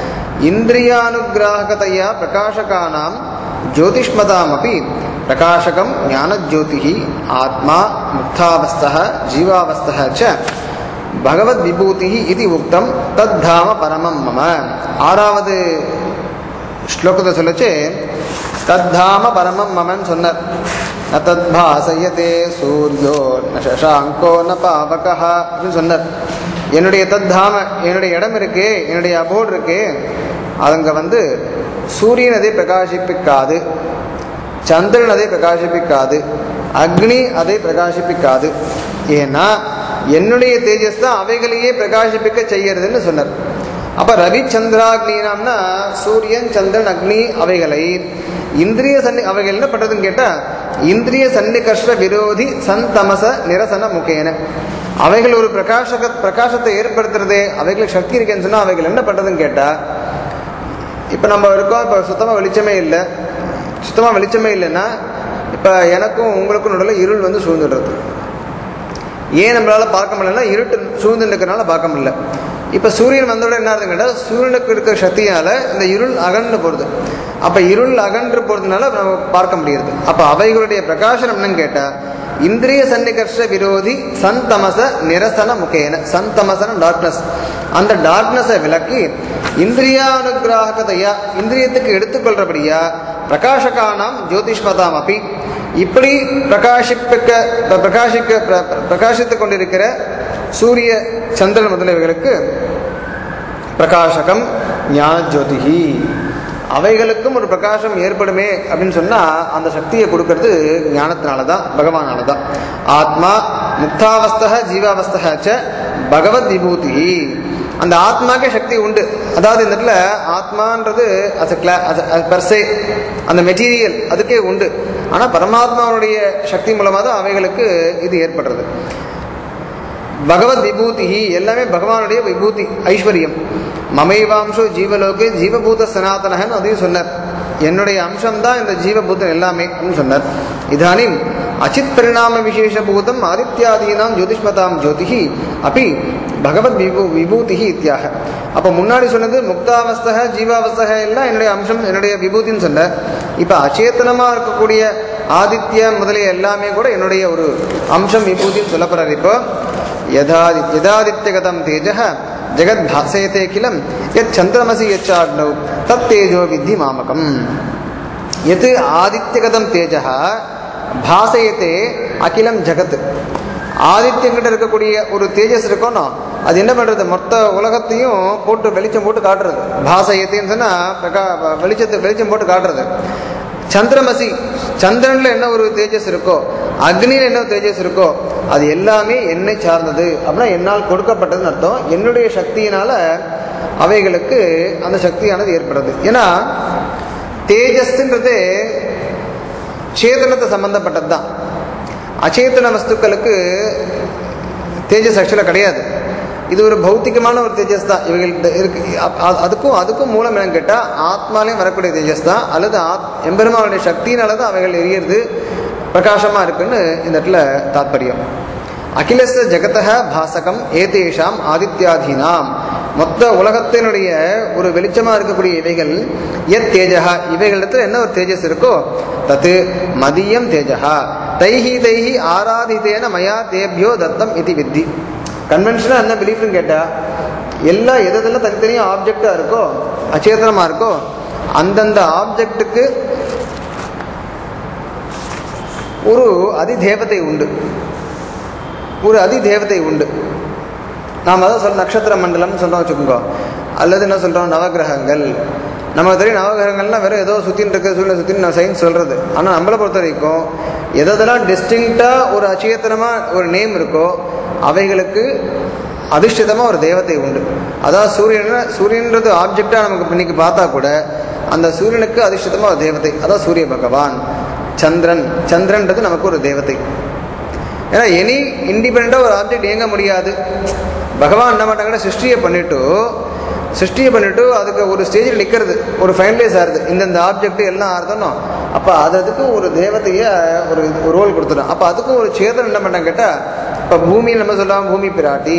Speaker 1: இந்திரியானுகிராகதையா பிரகாசகானாம் ஜோதிஷ்மதாமபி பிரகாசகம் ஞானஜோதிஹி ஆத்மா முக்தாவஸ்தஹ ஜீவாவஸ்தஹ ச பகவத் விபூதிஹி இது உக்தம் தத்தாம பரமம் மம. ஆறாவது ஸ்லோகத்தை சொல்லச்சு தத்தாம பரமம் மமன்னு சொன்னார். ந தத்பாசயதே சூரியோ ந சசாங்கோ ந பாவகா அப்படின்னு சொன்னார். என்னுடைய தத்தாம என்னுடைய இடம் இருக்கு, என்னுடைய அபோர்டு இருக்கு, அதுங்க வந்து சூரியன் அதை பிரகாசிப்பிக்காது, சந்திரன் அதை பிரகாசிப்பிக்காது, அக்னி அதை பிரகாசிப்பிக்காது. ஏன்னா என்னுடைய தேஜஸ் தான் அவைகளையே பிரகாசிப்பிக்க செய்யறதுன்னு சொன்னார். அப்ப ரவிச்சந்திராக்னினாம்னா சூரியன் சந்திரன் அக்னி அவைகளை இந்திரிய சன்னி அவைகள் என்ன பண்றதுன்னு கேட்டா இந்திரிய சன்னிகர்ஷ விரோதி சந்தமச நிரசன முகேன அவைகள் ஒரு பிரகாசக பிரகாசத்தை ஏற்படுத்துறது அவைகளுக்கு சக்தி இருக்குன்னு சொன்னா அவைகள் என்ன பண்றதுன்னு கேட்டா இப்ப நம்ம இருக்கோம், இப்ப சுத்தமா வெளிச்சமே இல்லை, சுத்தமா வெளிச்சமே இல்லைன்னா இப்ப எனக்கும் உங்களுக்கும் நடுவில் இருள் வந்து சூழ்ந்துடுறது. ஏன் நம்மளால பார்க்க முடியலன்னா இருட்டு சூழ்ந்து இருக்கிறனால பார்க்க முடியல. இப்ப சூரியன் வந்தோட என்ன ஆகுதுன்னு கேட்டா சூரியனுக்கு இருக்கிற சக்தியால இந்த இருள் அகன்று போறது. அப்ப இருள் அகன்று போறதுனால நம்ம பார்க்க முடியாது. அப்ப அவைகளுடைய பிரகாசனம் என்னன்னு கேட்டா இந்திரிய சன்னிகர்ஷ விரோதி சந்தமச நிரசன முகேன சந்தமசன டார்க்னஸ் அந்த டார்க்னஸை விலக்கி இந்திரியானுகிராகதையா இந்திரியத்துக்கு எடுத்துக்கொள்றபடியா பிரகாசகானாம் ஜோதிஷ்மதாம் அப்படி இப்படி பிரகாசிப்பிக்க பிரகாசிக்க பிரகாசித்துக் கொண்டிருக்கிற சூரிய சந்திரன் முதலியவைகளுக்கு பிரகாசகம் ஞான ஜோதிஹி அவைகளுக்கும் ஒரு பிரகாசம் ஏற்படுமே அப்படின்னு சொன்னா அந்த சக்தியை கொடுக்கறது ஞானத்தினாலதான் பகவானாலதான். ஆத்மா முக்தாவஸ்தக ஜீவாவஸ்தக ச பகவத் விபூதி அந்த ஆத்மாக்கே சக்தி உண்டு. அதாவது இந்த இடத்துல ஆத்மான்றது அஸ் கிளா பர்சே அந்த மெட்டீரியல் அதுக்கே உண்டு. ஆனால் பரமாத்மாவுடைய சக்தி மூலமாக தான் அவைகளுக்கு இது ஏற்படுறது. பகவத் விபூதி எல்லாமே பகவானுடைய விபூதி ஐஸ்வர்யம். மமைவாம்சோ ஜீவலோகே ஜீவபூத சனாதனகன்னு அதையும் சொன்னார். என்னுடைய அம்சம்தான் இந்த ஜீவபூதம் எல்லாமே சொன்னார். இதானிம் அச்சித் பரிணாம விசேஷபூதம் ஆதித்யாதீனாம் ஜோதிஷ்மதாம் ஜோதிஹி அப்படி பகவத் விபூ விபூதி இத்தியாக. அப்போ முன்னாடி சொன்னது முக்தாவஸ்தக ஜீவாவஸ்தக எல்லாம் என்னுடைய அம்சம் என்னுடைய விபூதின்னு சொன்னார். இப்போ அச்சேத்தனமாக இருக்கக்கூடிய ஆதித்ய முதலிய எல்லாமே கூட என்னுடைய ஒரு அம்சம் விபூதின்னு சொல்லப்படுறாரு. இப்போ யதாதி யதாதித்யகதம் தேஜः ஜெகத் பாசயத்தே கிலம் யத் சந்திரமசி யச்சாக்னௌ தத் தேஜோ வித்தி மாமகம். எது ஆதித்யகதம் தேஜः பாசயத்தே அகிலம் ஜெகத். ஆதித்யங்கிட்ட இருக்கக்கூடிய ஒரு தேஜஸ் இருக்கணும், அது என்ன பண்ணுறது, மொத்த உலகத்தையும் போட்டு வெளிச்சம் போட்டு காட்டுறது. பாசயத்தேன்னு சொன்னால் பிரகா வெளிச்சத்தை வெளிச்சம் போட்டு காட்டுறது. சந்திரமசி சந்திரன்ல என்ன ஒரு தேஜஸ் இருக்கோ, அக்னியில் என்ன தேஜஸ் இருக்கோ, அது எல்லாமே என்னை சார்ந்தது அப்படின்னா என்னால் கொடுக்கப்பட்டதுன்னு அர்த்தம். என்னுடைய சக்தியினால அவைகளுக்கு அந்த சக்தியானது ஏற்படுறது. ஏன்னா தேஜஸ்ன்றது சேதனத்தை சம்பந்தப்பட்டது தான். அச்சேதன வஸ்துக்களுக்கு தேஜஸ் ஆக்சுவலாக கிடையாது. இது ஒரு பௌத்திகமான ஒரு தேஜஸ் தான் இவைகள் இருக்கு. அதுக்கும் அதுக்கும் மூலம் என்னன்னு கேட்டால் ஆத்மாலையும் வரக்கூடிய தேஜஸ் தான், அல்லது ஆத் எம்பெருமானுடைய சக்தியினால தான் அவைகள் எரியறது பிரகாசமாக இருக்குன்னு இந்த இடத்துல தாத்பரியம். அகிலஸ்ய ஜெகதः பாசகம் ஏதேஷாம் ஆதித்யாதீனாம். மொத்த உலகத்தினுடைய ஒரு வெளிச்சமாக இருக்கக்கூடிய இவைகள் எத் தேஜஹா இவைகளிடத்தில் என்ன ஒரு தேஜஸ் இருக்கோ தத்து மதியம் தேஜஹா தைஹி தைஹி ஆராதித்தேன மயா தேபியோ தத்தம் இது வித்தி. கன்வென்ஷனாக என்ன பிலீஃப்னு கேட்டால் எல்லா எதெல்லாம் தனித்தனியாக ஆப்ஜெக்டாக இருக்கோ அச்சேதனமாக இருக்கோ அந்தந்த ஆப்ஜெக்டுக்கு ஒரு அதிதேவதை உண்டு, ஒரு அதிதேவதை உண்டு. நாம் அதான் சொல்ல நட்சத்திர மண்டலம்னு சொல்கிறோம் வச்சுக்கோங்க, அல்லது என்ன சொல்கிறோம் நவகிரகங்கள். நமக்கு தெரியும் நவகிரகங்கள்லாம் வெறும் ஏதோ சுற்றின்னு இருக்க சூழ்நிலை சுற்றின்னு நான் சயின்ஸ் சொல்கிறது. ஆனால் நம்மளை பொறுத்த வரைக்கும் எதெல்லாம் டிஸ்டிங்க்டாக ஒரு அச்சேதனமாக ஒரு நேம் இருக்கோ அவைகளுக்கு அதிஷ்டிதமாக ஒரு தேவதை உண்டு. அதாவது சூரியன் சூரியன்றது ஆப்ஜெக்டாக நமக்கு இன்னைக்கு பார்த்தா கூட அந்த சூரியனுக்கு அதிஷ்டிதமாக ஒரு தேவதை, அதான் சூரிய பகவான். சந்திரன் சந்திரன்றது நமக்கு ஒரு தேவதை. ஏன்னா எனி இண்டிபெண்டாக ஒரு ஆப்ஜெக்ட் இயங்க முடியாது. பகவான் என்ன மாட்டாங்கன்னா சிருஷ்டியை பண்ணிவிட்டு சிருஷ்டியை பண்ணிவிட்டு அதுக்கு ஒரு ஸ்டேஜில் நிற்கிறது, ஒரு ஃபைனலைஸ் ஆகுது, இந்தந்த ஆப்ஜெக்ட் எல்லாம் ஆறுதணும். அப்போ அது அதுக்கு ஒரு தேவதையை ஒரு ரோல் கொடுத்துடும். அப்போ அதுக்கும் ஒரு சேதனம் என்ன பண்ணாங்க கேட்டால், இப்போ பூமியில் நம்ம சொல்லலாம் பூமி பிராட்டி.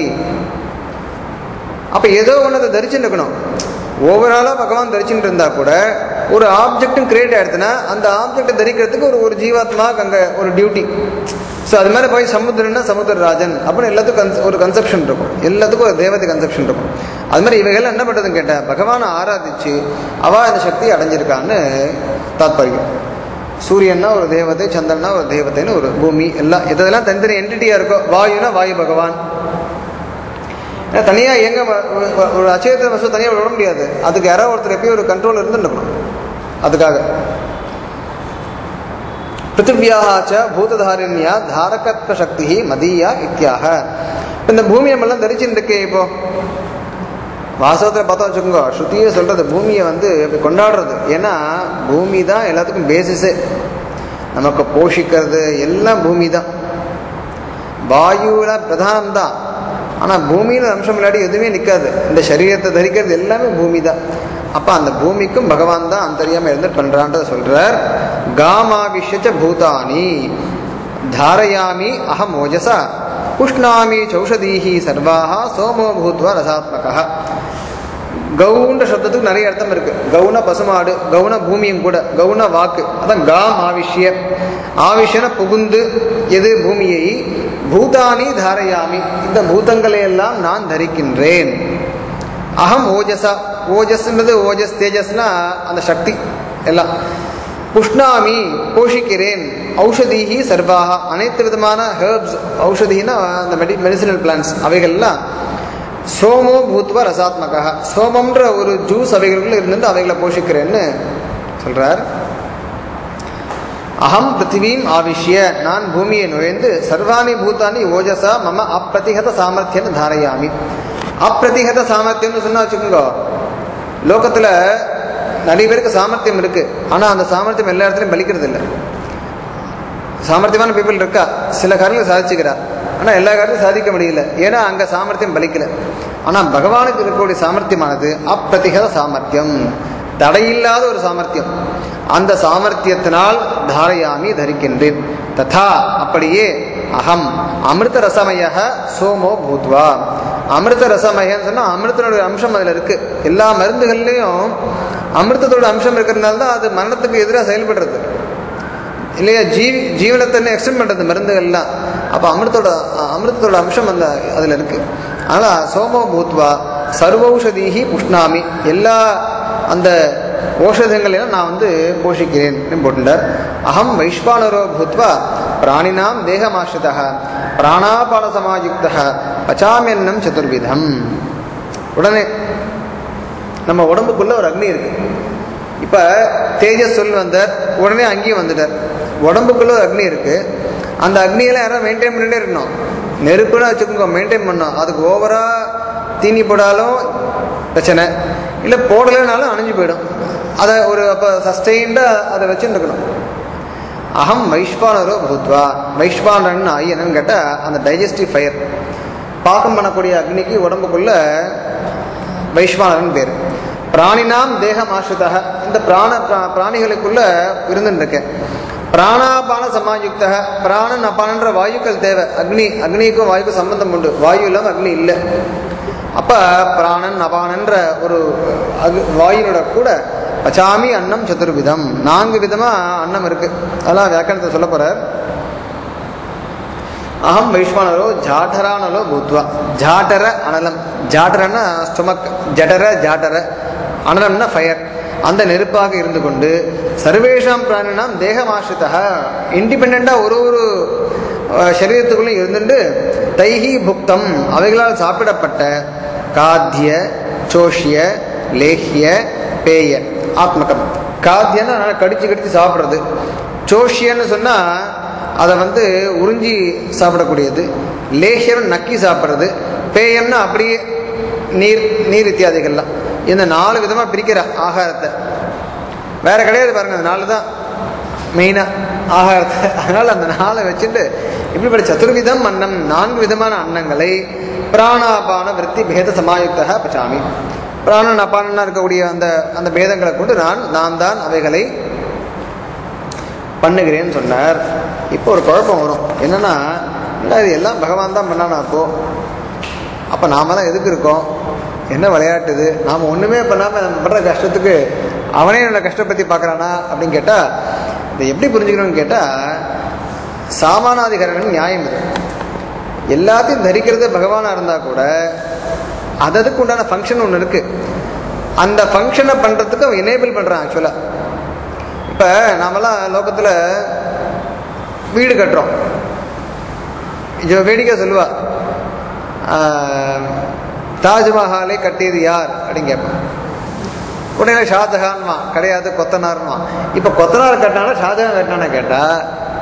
Speaker 1: அப்போ ஏதோ ஒன்று அதை தரிச்சுன்னு இருக்கணும். ஓவராலாக பகவான் தரிச்சுட்டு இருந்தால் கூட ஒரு ஆப்ஜெக்டும் கிரியேட் ஆகிடுதுன்னா அந்த ஆப்ஜெக்டை தரிக்கிறதுக்கு ஒரு ஒரு ஜீவாத்மாவுக்கு அங்கே ஒரு டியூட்டி. ஸோ அது மாதிரி போய் சமுத்திரன்னா சமுத்திரராஜன் அப்படின்னு எல்லாத்துக்கும் கன்ஸ் ஒரு கன்செப்ஷன் இருக்கும், எல்லாத்துக்கும் ஒரு தேவதை கன்செப்ஷன் இருக்கும். அது மாதிரி இவைகள் என்ன பண்ணுறதுன்னு கேட்டால் பகவானை ஆராதிச்சு அவள் அந்த சக்தியை அடைஞ்சிருக்கான்னு தாத்பரியம். சூரியன்னா ஒரு தேவதை, சந்திரனா ஒரு தேவதைன்னு ஒரு பூமி, எல்லாம் எதெல்லாம் தனித்தனி என்டிட்டியாக இருக்கோ. வாயுனா வாயு பகவான். ஏன்னா தனியாக எங்கே ஒரு அச்சேதன வசதி தனியாக விட முடியாது, அதுக்கு யாராவது ஒருத்தர் எப்பயும் ஒரு கண்ட்ரோல் இருந்துருக்கணும். அதுக்காக பிருத்திவியாச்ச பூததாரிண்யா தாரகத்வ சக்தி மதியா இத்தியாக. இப்போ இந்த பூமி நம்மளாம் தரிச்சுட்டு இருக்கே. இப்போ வாசகத்தில் பார்த்தா வச்சுக்கோங்க, ஸ்ருதியை சொல்கிறது பூமியை வந்து கொண்டாடுறது. ஏன்னா பூமி தான் எல்லாத்துக்கும் பேசிஸே, நமக்கு போஷிக்கிறது எல்லாம் பூமி தான். வாயுவில் பிரதானம் தான், ஆனால் பூமியில் அம்சம் இல்லாட்டி எதுவுமே நிற்காது. இந்த சரீரத்தை தரிக்கிறது எல்லாமே பூமி தான். அப்போ அந்த பூமிக்கும் பகவான் தான் அந்தரியாமல் இருந்துட்டு பண்ணுறான்றதை சொல்கிறார். காமாவிஷ்யச்ச பூதானி தாரயாமி அகம் ஓஜசா உஷ்ணாமி சௌஷதீஹி சர்வாஹா சோமோ பூத்வா ரசாத்மகா. கவுன்ற சப்தத்துக்கு நிறைய அர்த்தம் இருக்குது. கவுன பசுமாடு, கவுன பூமியும் கூட, கவுன வாக்கு. அதான் காம் ஆவிஷ்ய. ஆவிஷ்யன புகுந்து எது பூமியை, பூதானி தாரயாமி இந்த பூதங்களை எல்லாம் நான் தரிக்கின்றேன். அகம் ஓஜசா, ஓஜஸ்ன்றது ஓஜஸ் தேஜஸ்னா அந்த சக்தி எல்லாம். புஷ்ணாமி போஷிக்கிறேன். ஔஷதீஹி சர்வாகா அனைத்து விதமான ஹெர்ப்ஸ், ஔஷதினா அந்த மெடி மெடிசினல் பிளான்ஸ் அவைகள்லாம். சோமோ பூத்வா ரசாத்மகா சோமம்ன்ற ஒரு ஜூஸ் அவைகளுக்குள்ள இருந்து அவைகளை போஷிக்கிறேன்னு சொல்றார். அகம் பிருத்திவீம் ஆவிஷ்ய நான் பூமியை நுழைந்து சர்வாணி பூதானி ஓஜசா மம அப்பிரதிகத சாமர்த்தியம் தாரயாமி. அப்பிரதிகத சாமர்த்தியம்னு சொன்னா வச்சுக்கோங்க, லோகத்தில் நிறைய பேருக்கு சாமர்த்தியம் இருக்கு, ஆனால் அந்த சாமர்த்தியம் எல்லா இடத்துலையும் பலிக்கிறது இல்லை. சாமர்த்தியமான பீப்புள் இருக்கா, சில காரியங்களை சாதிச்சுக்கிறா, ஆனால் எல்லா காரியத்தையும் சாதிக்க முடியல, ஏன்னா அங்கே சாமர்த்தியம் பலிக்கல. ஆனால் பகவானுக்கு இருக்கக்கூடிய சாமர்த்தியமானது அப்பிரதிகத சாமர்த்தியம், தடையில்லாத ஒரு சாமர்த்தியம். அந்த சாமர்த்தியத்தினால் தாரயாமி தரிக்கின்றேன். ததா அப்படியே அகம் அமிர்த ரசமய சோமோ பூத்வா. அமிர்த ரசமயன்னு சொன்னால் அமிர்தனுடைய அம்சம் அதில் இருக்கு. எல்லா மருந்துகள்லையும் அமிர்தத்தோட அம்சம் இருக்கிறதுனால தான் அது மரணத்துக்கு எதிராக செயல்படுறது இல்லையா, ஜீவி ஜீவனத்தை எக்ஸ்டெண்ட் பண்ணுறது மருந்துகள்லாம். அப்போ அமிர்தோட அமிர்தத்தோட அம்சம் அந்த அதில் இருக்கு. ஆனால் சோமோ பூத்வா சர்வௌஷதீஹி புஷ்ணாமி, எல்லா அந்த ஓஷதங்களையும் நான் வந்து போஷிக்கிறேன் போட்டுட்டார். அகம் வைஸ்வானரோ பூத்வா பிராணினாம் தேகமாசிரிதः பிராணாபான சமாயுக்தः பச்சாமியன்னம் சதுர்விதம். உடனே நம்ம உடம்புக்குள்ள ஒரு அக்னி இருக்கு. இப்போ தேஜஸ் சொல் வந்தார், உடனே அங்கேயும் வந்துட்டார். உடம்புக்குள்ள ஒரு அக்னி இருக்கு, அந்த அக்னியெல்லாம் யாராவது மெயின்டைன் பண்ணிட்டே இருக்கணும். நெருப்புன்னு வச்சுக்கோங்க, மெயின்டைன் பண்ணணும். அதுக்கு ஓவரா தீனி போடாலும் பிரச்சனை இல்லை, போடலைனாலும் அணைஞ்சு போயிடும். அதை ஒரு அப்போ சஸ்டெயின்டாக அதை வச்சுன்னு இருக்கணும். அகம் வைஸ்வானரோ பூத்வா, வைஸ்வானரன் ஆகி என்னன்னு கேட்டால் அந்த டைஜஸ்டிவ் ஃபயர், பாகம் பண்ணக்கூடிய அக்னிக்கு உடம்புக்குள்ள வைஸ்வானரன் பேர். பிராணினாம் தேகம் ஆசிரிதः, இந்த பிராண பிராணிகளுக்குள்ள இருந்துருக்கேன். பிராணாபான சமாயுக்த, பிராணன் அபானன்ற வாயுக்கள் தேவை. அக்னி அக்னிக்கும் வாயுக்கும் சம்பந்தம் உண்டு, வாயு இல்லாமல் அக்னி இல்லை. அப்போ பிராணன் அபானன்ற ஒரு அக் வாயுனோட கூட பச்சாமி அன்னம் சதுர்விதம், நான்கு விதமாக அன்னம் இருக்கு. அதெல்லாம் வியாக்கரணத்தை சொல்ல போகிறார். அகம் வைஸ்வானரோ ஜாடரானலோ பூத்வா, ஜாடர அனலம், ஜாடரன்னா ஸ்டொமக், ஜடர ஜாடர, அனலம்னா ஃபயர், அந்த நெருப்பாக இருந்து கொண்டு சர்வேஷாம் பிராணினாம் தேகமாசிரிதः, இண்டிபெண்டாக ஒரு ஒரு சரீரத்துக்குள்ளும் இருந்துட்டு தைஹி புக்தம், அவைகளால் சாப்பிடப்பட்ட காத்திய சோஷிய லேஹிய பேய ஆத்மகம். காத்தியன்னா கடிச்சு கடிச்சு சாப்பிட்றது, சோஷியன்னு சொன்னால் அதை வந்து உறிஞ்சி சாப்பிடக்கூடியது, லேஹியம் நக்கி சாப்பிட்றது, பேயம்னா அப்படியே நீர் நீர் இத்தியாதிகள்லாம். இந்த நாலு விதமாக பிரிக்கிற ஆகாரத்தை வேற கிடையாது பாருங்க, அந்த நாலு தான் மெயினாக ஆகாரத்தை. அதனால் அந்த நாளை வச்சுட்டு இப்படிப்பட்ட சதுர்விதம் அன்னம், நான்கு விதமான அன்னங்களை பிராணாபான விருத்தி பேத சமாயுக்தா பச்சாமி, பிராணன் அபானன்னா இருக்கக்கூடிய அந்த அந்த பேதங்களை கொண்டு நான் நான் தான் அவைகளை பண்ணுகிறேன்னு சொன்னார். இப்போ ஒரு குழப்பம் வரும், என்னன்னா இது எல்லாம் பகவான் தான் பண்ணானா, அப்போ அப்போ நாம தான் எதுக்கு இருக்கோம், என்ன விளையாட்டுது, நாம் ஒன்றுமே பண்ணாமல் நம்ம பண்ணுற கஷ்டத்துக்கு அவனே என்னோட கஷ்டம் பற்றி பார்க்குறானா அப்படின்னு கேட்டால் இதை எப்படி புரிஞ்சுக்கணும்னு கேட்டால், சாமானாதிகரணம் நியாயம் இது. எல்லாத்தையும் தரிக்கிறது பகவானாக இருந்தால் கூட அததுக்கு உண்டான ஃபங்க்ஷன் ஒன்று இருக்குது. அந்த ஃபங்க்ஷனை பண்ணுறதுக்கு அவன் எனேபிள் பண்ணுறான். ஆக்சுவலாக இப்போ நாமெல்லாம் லோகத்தில் வீடு கட்டுறோம், இது வேடிக்கை சொல்லுவா, தாஜ்மஹாலை கட்டியது யார் அப்படின்னு கேட்பான். உடனே ஷாஜஹான்மா, கிடையாது கொத்தனார்மா. இப்போ கொத்தனார் கட்டினாலும் ஷாஜஹான் கட்டினான்னு கேட்டால்,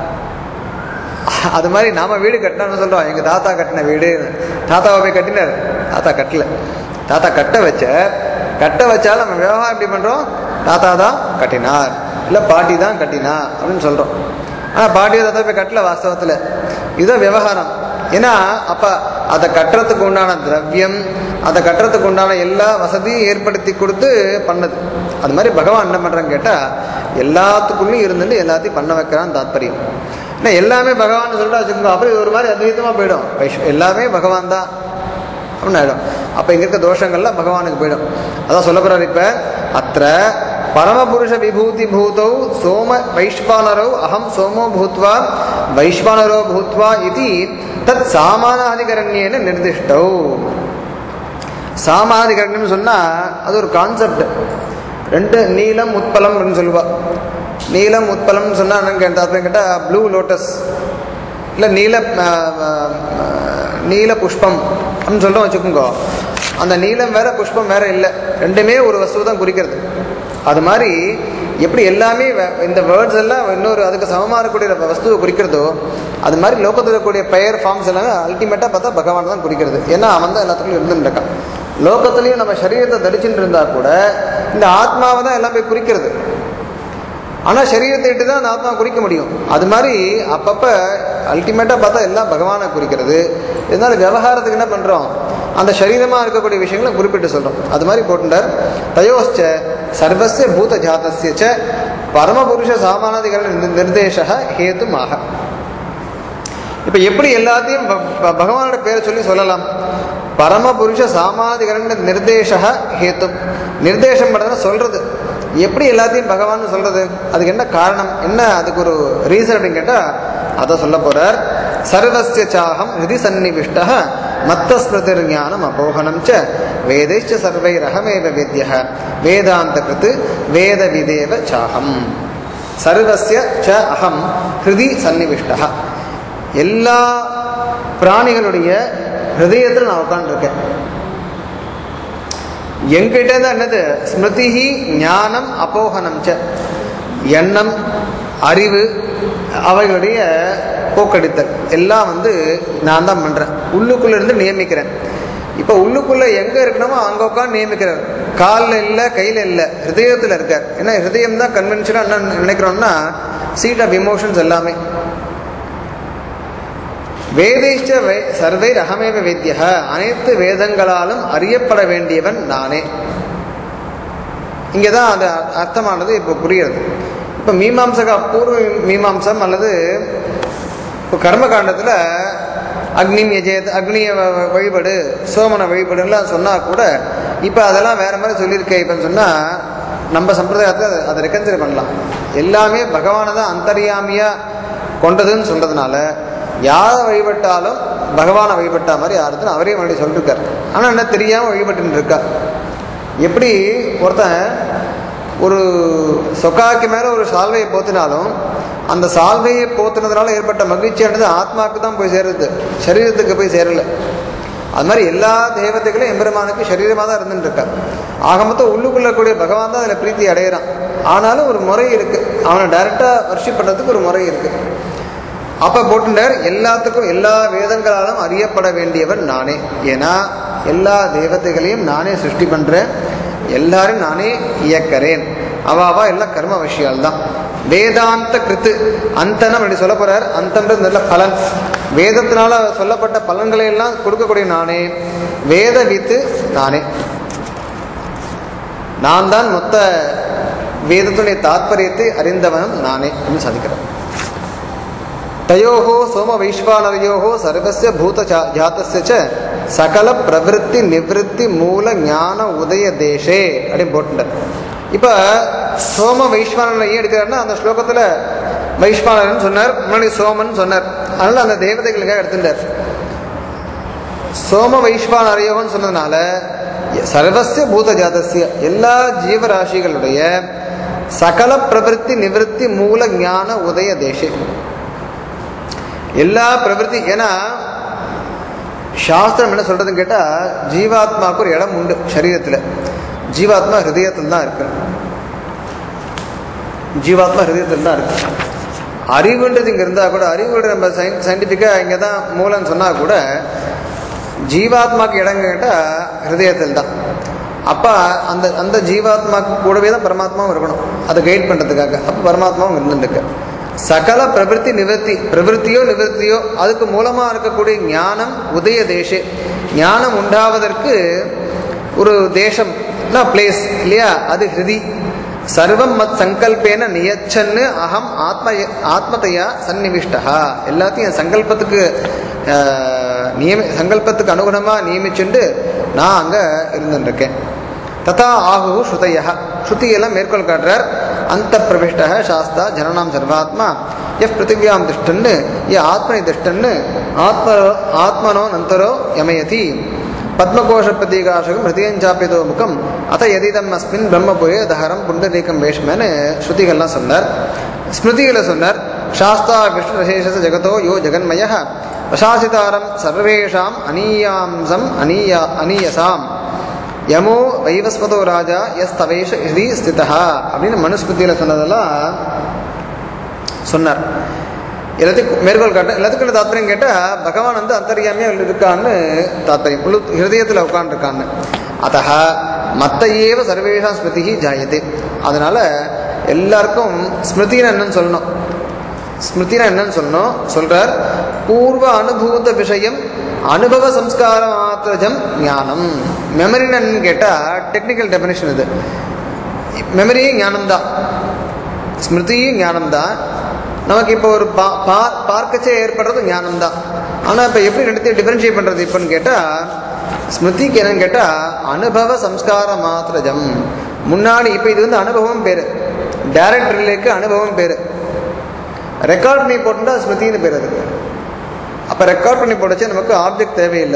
Speaker 1: அது மாதிரி நாம வீடு கட்டினான்னு சொல்கிறோம், எங்கள் தாத்தா கட்டின வீடு, தாத்தாவை போய் கட்டினார், தாத்தா கட்டல, தாத்தா கட்ட வச்ச கட்ட வச்சாலும் நம்ம விவகாரம் எப்படி பண்ணுறோம், தாத்தா தான் கட்டினார் இல்லை பாட்டி தான் கட்டினா அப்படின்னு சொல்கிறோம். ஆனால் பாட்டியை தாத்தா போய் கட்டல வாஸ்தவத்தில், இதுதான் விவகாரம். ஏன்னா அப்போ அதை கட்டுறதுக்கு உண்டான திரவியம், அதை கட்டுறதுக்கு உண்டான எல்லா வசதியும் ஏற்படுத்தி கொடுத்து பண்ணது. அது மாதிரி பகவான் என்ன பண்ணுறான்னு கேட்டால் எல்லாத்துக்குள்ளேயும் இருந்துட்டு எல்லாத்தையும் பண்ண வைக்கிறான்னு தாத்பரியம். ஏன்னா எல்லாமே பகவான் சொல்லிட்டு வச்சுக்கோங்க, அப்புறம் ஒரு மாதிரி அத்வைத்தமாக போயிடும், எல்லாமே பகவான் தான் அப்படின்னு ஆகிடும். அப்போ இங்கே இருக்க தோஷங்கள்லாம் பகவானுக்கு போயிடும். அதான் சொல்ல போகிறார். இப்போ அத்த பரமபுருஷ விபூதி பூதௌ சோம வைஸ்வானரோ அகம் சோமோ பூத்வா வைஸ்வானரோ பூத்வா இது தத் சாமானாதிகரண்யேன நிர்திஷ்டௌ. சாமானாதிகரண்யம் சொன்னால் அது ஒரு கான்செப்ட். ரெண்டு நீலம் உட்பலம் அப்படின்னு சொல்லுவா. நீலம் உட்பலம்னு சொன்னால் என்னன்னு கேட்டால் அப்படின்னு கேட்டால் ப்ளூ லோட்டஸ் இல்லை நீல நீல புஷ்பம் அப்படின்னு சொல்கிறோம் வச்சுக்கோங்க. அந்த நீலம் வேற புஷ்பம் வேற இல்லை, ரெண்டுமே ஒரு வஸ்து தான் குறிக்கிறது. அது மாதிரி எப்படி எல்லாமே இந்த வேர்ட்ஸ் எல்லாம் இன்னொரு அதுக்கு சமமாக இருக்கக்கூடிய வஸ்துவை குறிக்கிறதோ, அது மாதிரி லோகத்தில் இருக்கக்கூடிய பெயர் ஃபார்ம்ஸ் எல்லாமே அல்டிமேட்டாக பார்த்தா பகவான் தான் குறிக்கிறது. ஏன்னா அவன் தான் எல்லாத்துக்கும் இருந்துருக்கான். லோகத்துலேயும் நம்ம சரீரத்தை தரிச்சுட்டு இருந்தால் கூட இந்த ஆத்மாவை தான் எல்லாம் போய் குறிக்கிறது. ஆனால் சரீரத்தை இட்டு தான் அந்த ஆத்மாவை குறிக்க முடியும். அது மாதிரி அப்பப்போ அல்டிமேட்டாக பார்த்தா எல்லாம் பகவானை குறிக்கிறது. இதனால விவகாரத்துக்கு என்ன பண்ணுறோம், அந்த சரீரமாக இருக்கக்கூடிய விஷயங்களை குறிப்பிட்டு சொல்கிறோம். அது மாதிரி போட்டுட்டார். தயோச்ச சர்வஸ்ய பூத ஜாதஸ்ய பரமபுருஷ சாமானாதிகரண நிர்தேச ஹேதுமாக. இப்போ எப்படி எல்லாத்தையும் பகவானோட பேரை சொல்லி சொல்லலாம்? பரமபுருஷ சாமானாதிகரண நிர்தேச ஹேத்து. நிர்தேசம் பண்ணுறதுன்னா சொல்கிறது. எப்படி எல்லாத்தையும் பகவான் சொல்கிறது? அதுக்கு என்ன காரணம், என்ன அதுக்கு ஒரு ரீசன் அப்படின்னு கேட்டால் அதை சொல்ல போகிறார். சர்வஸ்ய சாகம் ஹிருதி சன்னிவிஷ்ட மத்தஸ்மிருதிர் ஞானம் அபோகனம் ச வேதைச்ச சர்வைரஹமேவ வேத்யஹ வேதாந்த கிருத்து வேத விதேவ சாகம். சர்வஸ்ய ச அகம் ஹிருதி சன்னிவிஷ்ட. எல்லா பிராணிகளுடைய ஹிருதயத்தில் நான் உட்காந்துருக்கேன். என்கிட்ட தான் என்னது? ஸ்மிருதி ஞானம் அபோகனம் ச. எண்ணம், அறிவு, அவைகளுடைய போக்கடித்தல் எல்லாம் வந்து நான் தான் பண்ணுறேன். உள்ளுக்குள்ளே இருந்து நியமிக்கிறேன். இப்போ உள்ளுக்குள்ளே எங்கே இருக்கணுமோ அங்கே உட்காந்து நியமிக்கிறார். காலில் இல்லை, கையில் இல்லை, ஹிருதயத்தில் இருக்கார். ஏன்னா ஹிருதயம் தான் கன்வென்ஷனாக என்ன நினைக்கிறோம்னா சீட் ஆஃப் இமோஷன்ஸ் எல்லாமே. வேதைச்ச வே சர்வைர் அகமேவ வேத்யஹ. அனைத்து வேதங்களாலும் அறியப்பட வேண்டியவன் நானே. இங்கே தான் அது அர்த்தமானது இப்போ புரியுறது. இப்போ மீமாம்சக பூர்வ மீமாம்சம் அல்லது இப்போ கர்மகாண்டத்தில் அக்னி யஜேத், அக்னியை வழிபடு, சோமனை வழிபடுலாம் சொன்னால் கூட இப்போ அதெல்லாம் வேறு மாதிரி சொல்லியிருக்கேன். இப்போன்னு சொன்னால் நம்ம சம்பிரதாயத்தை அதை ரெக்கன்சிடர் பண்ணலாம். எல்லாமே பகவானை தான் அந்தரியாமியாக கொண்டதுன்னு சொல்கிறதுனால யாரை வழிபட்டாலும் பகவானை வழிபட்டா மாதிரி யாருன்னு அவரே மறுபடியும் சொல்லிருக்கார். ஆனால் என்ன தெரியாமல் வழிபட்டு இருக்கா. எப்படி ஒருத்தன் ஒரு சொக்காக்கு மேலே ஒரு சால்வையை போத்தினாலும் அந்த சால்வையை போத்துனதுனால ஏற்பட்ட மகிழ்ச்சியானது ஆத்மாவுக்கு தான் போய் சேருது, சரீரத்துக்கு போய் சேரலை. அது மாதிரி எல்லா தேவதைகளும் எம்பெருமானுக்கு சரீரமாக தான் இருந்துட்டு இருக்கா. ஆக மொத்தம் உள்ளுக்குள்ள கூடிய பகவான் தான் அதில் பிரீத்தி அடையிறான். ஆனாலும் ஒரு முறை இருக்குது, அவனை டைரெக்டாக வர்ஷிப் பண்ணுறதுக்கு ஒரு முறை இருக்குது. அப்போ போட்டுட்டார் எல்லாத்துக்கும் எல்லா வேதங்களாலும் அறியப்பட வேண்டியவன் நானே. ஏன்னா எல்லா தேவதைகளையும் நானே சிருஷ்டி பண்ணுறேன், எல்லாரும் நானே இயக்கிறேன். அவாவா எல்லாம் கர்ம விஷயால் தான். வேதாந்த கிருத்து அந்தனம் அப்படி சொல்ல போகிறார். அந்தம்ன்றது நல்ல பலன். வேதத்தினால சொல்லப்பட்ட பலன்களை எல்லாம் கொடுக்கக்கூடிய நானே. வேத வித்து நானே. நான் தான் மொத்த வேதத்துடைய தாத்பரியத்தை அறிந்தவனும் நானே என்று சாதிக்கிறேன். தயோஹோ சோம வைஸ்வானரையோஹோ சர்வஸ்ய பூத ஜாதஸ்ய ச சகல பிரவருத்தி நிவத்தி மூல ஞான உதய தேசே அப்படின்னு போட்டுட்டார். இப்போ சோம வைஸ்வானரை ஏன் எடுக்கிறாருன்னா அந்த ஸ்லோகத்தில் வைஸ்வானர்னு சொன்னார், முன்னாடி சோமன் சொன்னார். அதனால அந்த தேவதைகளுக்காக எடுத்துட்டார். சோம வைஸ்வானரையோகன்னு சொன்னதுனால சர்வஸ்ய பூத ஜாதஸ்ய எல்லா ஜீவராசிகளுடைய சகல பிரவருத்தி நிவத்தி மூல ஞான உதய தேசே எல்லா பிரவருத்தி. ஏன்னா சாஸ்திரம் என்ன சொல்றதுன்னு கேட்டால் ஜீவாத்மாவுக்கு ஒரு இடம் உண்டு சரீரத்தில். ஜீவாத்மா ஹிருதயத்தில் தான் இருக்கு. ஜீவாத்மா ஹிருதயத்தில் தான் இருக்கு. அறிவுன்றது இங்கே இருந்தால் கூட, அறிவோட நம்ம சயின் சயின்டிஃபிக்காக இங்கே தான் மூலன்னு சொன்னால் கூட ஜீவாத்மாவுக்கு இடம் கேட்டால் ஹிருதயத்தில் தான். அப்போ அந்த அந்த ஜீவாத்மாவுக்கு கூடவே தான் பரமாத்மாவும் இருக்கணும், அதை கைட் பண்ணுறதுக்காக. அப்போ பரமாத்மாவும் இருந்துருக்கு. சகல பிரவருத்தி நிவர்த்தி, பிரவருத்தியோ நிவர்த்தியோ அதுக்கு மூலமாக இருக்கக்கூடிய ஞானம் உதய தேசே. ஞானம் உண்டாவதற்கு ஒரு தேசம் பிளேஸ் இல்லையா, அது ஹிருதி. சர்வம் மத் சங்கல்பேன நியச்சன்னு அகம் ஆத்ம ஆத்மதையா சந்நிவிஷ்டா. எல்லாத்தையும் என் சங்கல்பத்துக்கு நியமி சங்கல்பத்துக்கு அனுகுணமாக நியமிச்சுண்டு நான் அங்கே இருந்துருக்கேன். ததா ஆகு ஸ்ருதையா. ஸ்ருதியெல்லாம் மேற்கோள் காட்டுறார். அந்த பிரவிஷ்ட சாஸ்தா ஜனநாம் சர்வாத்மா எஃப் பிருத்திவியாம் திஷ்டன்னு ஏ ஆத்மனி திஷ்டன்னு ஆத்ம ஆத்மனோ நந்தரோ யமயதி பத்மகோஷ பிரதீகாசகம் ஹிருதயஞ்சாப்பியதோ முகம் அத்த எதிதம் அஸ்மின் பிரம்மபுரே தஹரம் புண்டரீகம் வேஷ்மன்னு ஸ்ருதிகள்லாம் சொன்னார். ஸ்மிருதிகளை சொன்னார். சாஸ்தா விஷ்ணுரசேஷ ஜகதோ யோ ஜெகன்மய பிரசாசிதாரம் சர்வேஷாம் அனீயாம்சம் அனீயா அனீயசாம் யமோ வைவஸ்வதோ ராஜா எஸ் தவேஷ ஹிரி ஸ்திதா அப்படின்னு மனுஸ்மிருதியில் சொன்னதெல்லாம் சொன்னார். எல்லாத்தையும் மேற்கோள் காட்ட எல்லாத்துக்கும் தாத்பரியம் கேட்டால் பகவான் வந்து அந்தரியாமையாக இருக்கான்னு தாத்பரியம். முழு ஹிருதயத்தில் உட்காந்துருக்கான்னு. அத்தஹ மத்த ஏவ சர்வேஷாம் ஸ்மிருதி ஜாயதே. அதனால எல்லாருக்கும் ஸ்மிருதினா என்னன்னு சொல்லணும். ஸ்மிருதினா என்னன்னு சொல்லணும் சொல்றார். பூர்வ அனுபூத விஷயம் அனுபவ சம்ஸ்கார மாத்திரஜம் ஞானம். மெமரின்னு என்னன்னு கேட்டால் டெக்னிக்கல் டெஃபினேஷன் இது. மெமரியும் ஞானம்தான், ஸ்மிருதியும் ஞானம்தான். நமக்கு இப்போ ஒரு பா பார்க்கச்சே ஏற்படுறது ஞானம்தான். ஆனால் இப்போ எப்படி ரெண்டுத்தையும் டிஃபரன்ஷியேட் பண்ணுறது இப்போன்னு கேட்டால், ஸ்மிருதிக்கு என்னன்னு கேட்டால் அனுபவ சம்ஸ்கார மாத்திரஜம். முன்னாடி இப்போ இது வந்து அனுபவம் பேர், டைரக்ட் ரிலேக்கு அனுபவம் பேர். ரெக்கார்ட் பண்ணி போட்டுட்டா ஸ்மிருதின்னு பேர் அதுக்கு. அப்போ ரெக்கார்ட் பண்ணி போட்டுச்சு நமக்கு ஆப்ஜெக்ட் தேவையில்லை.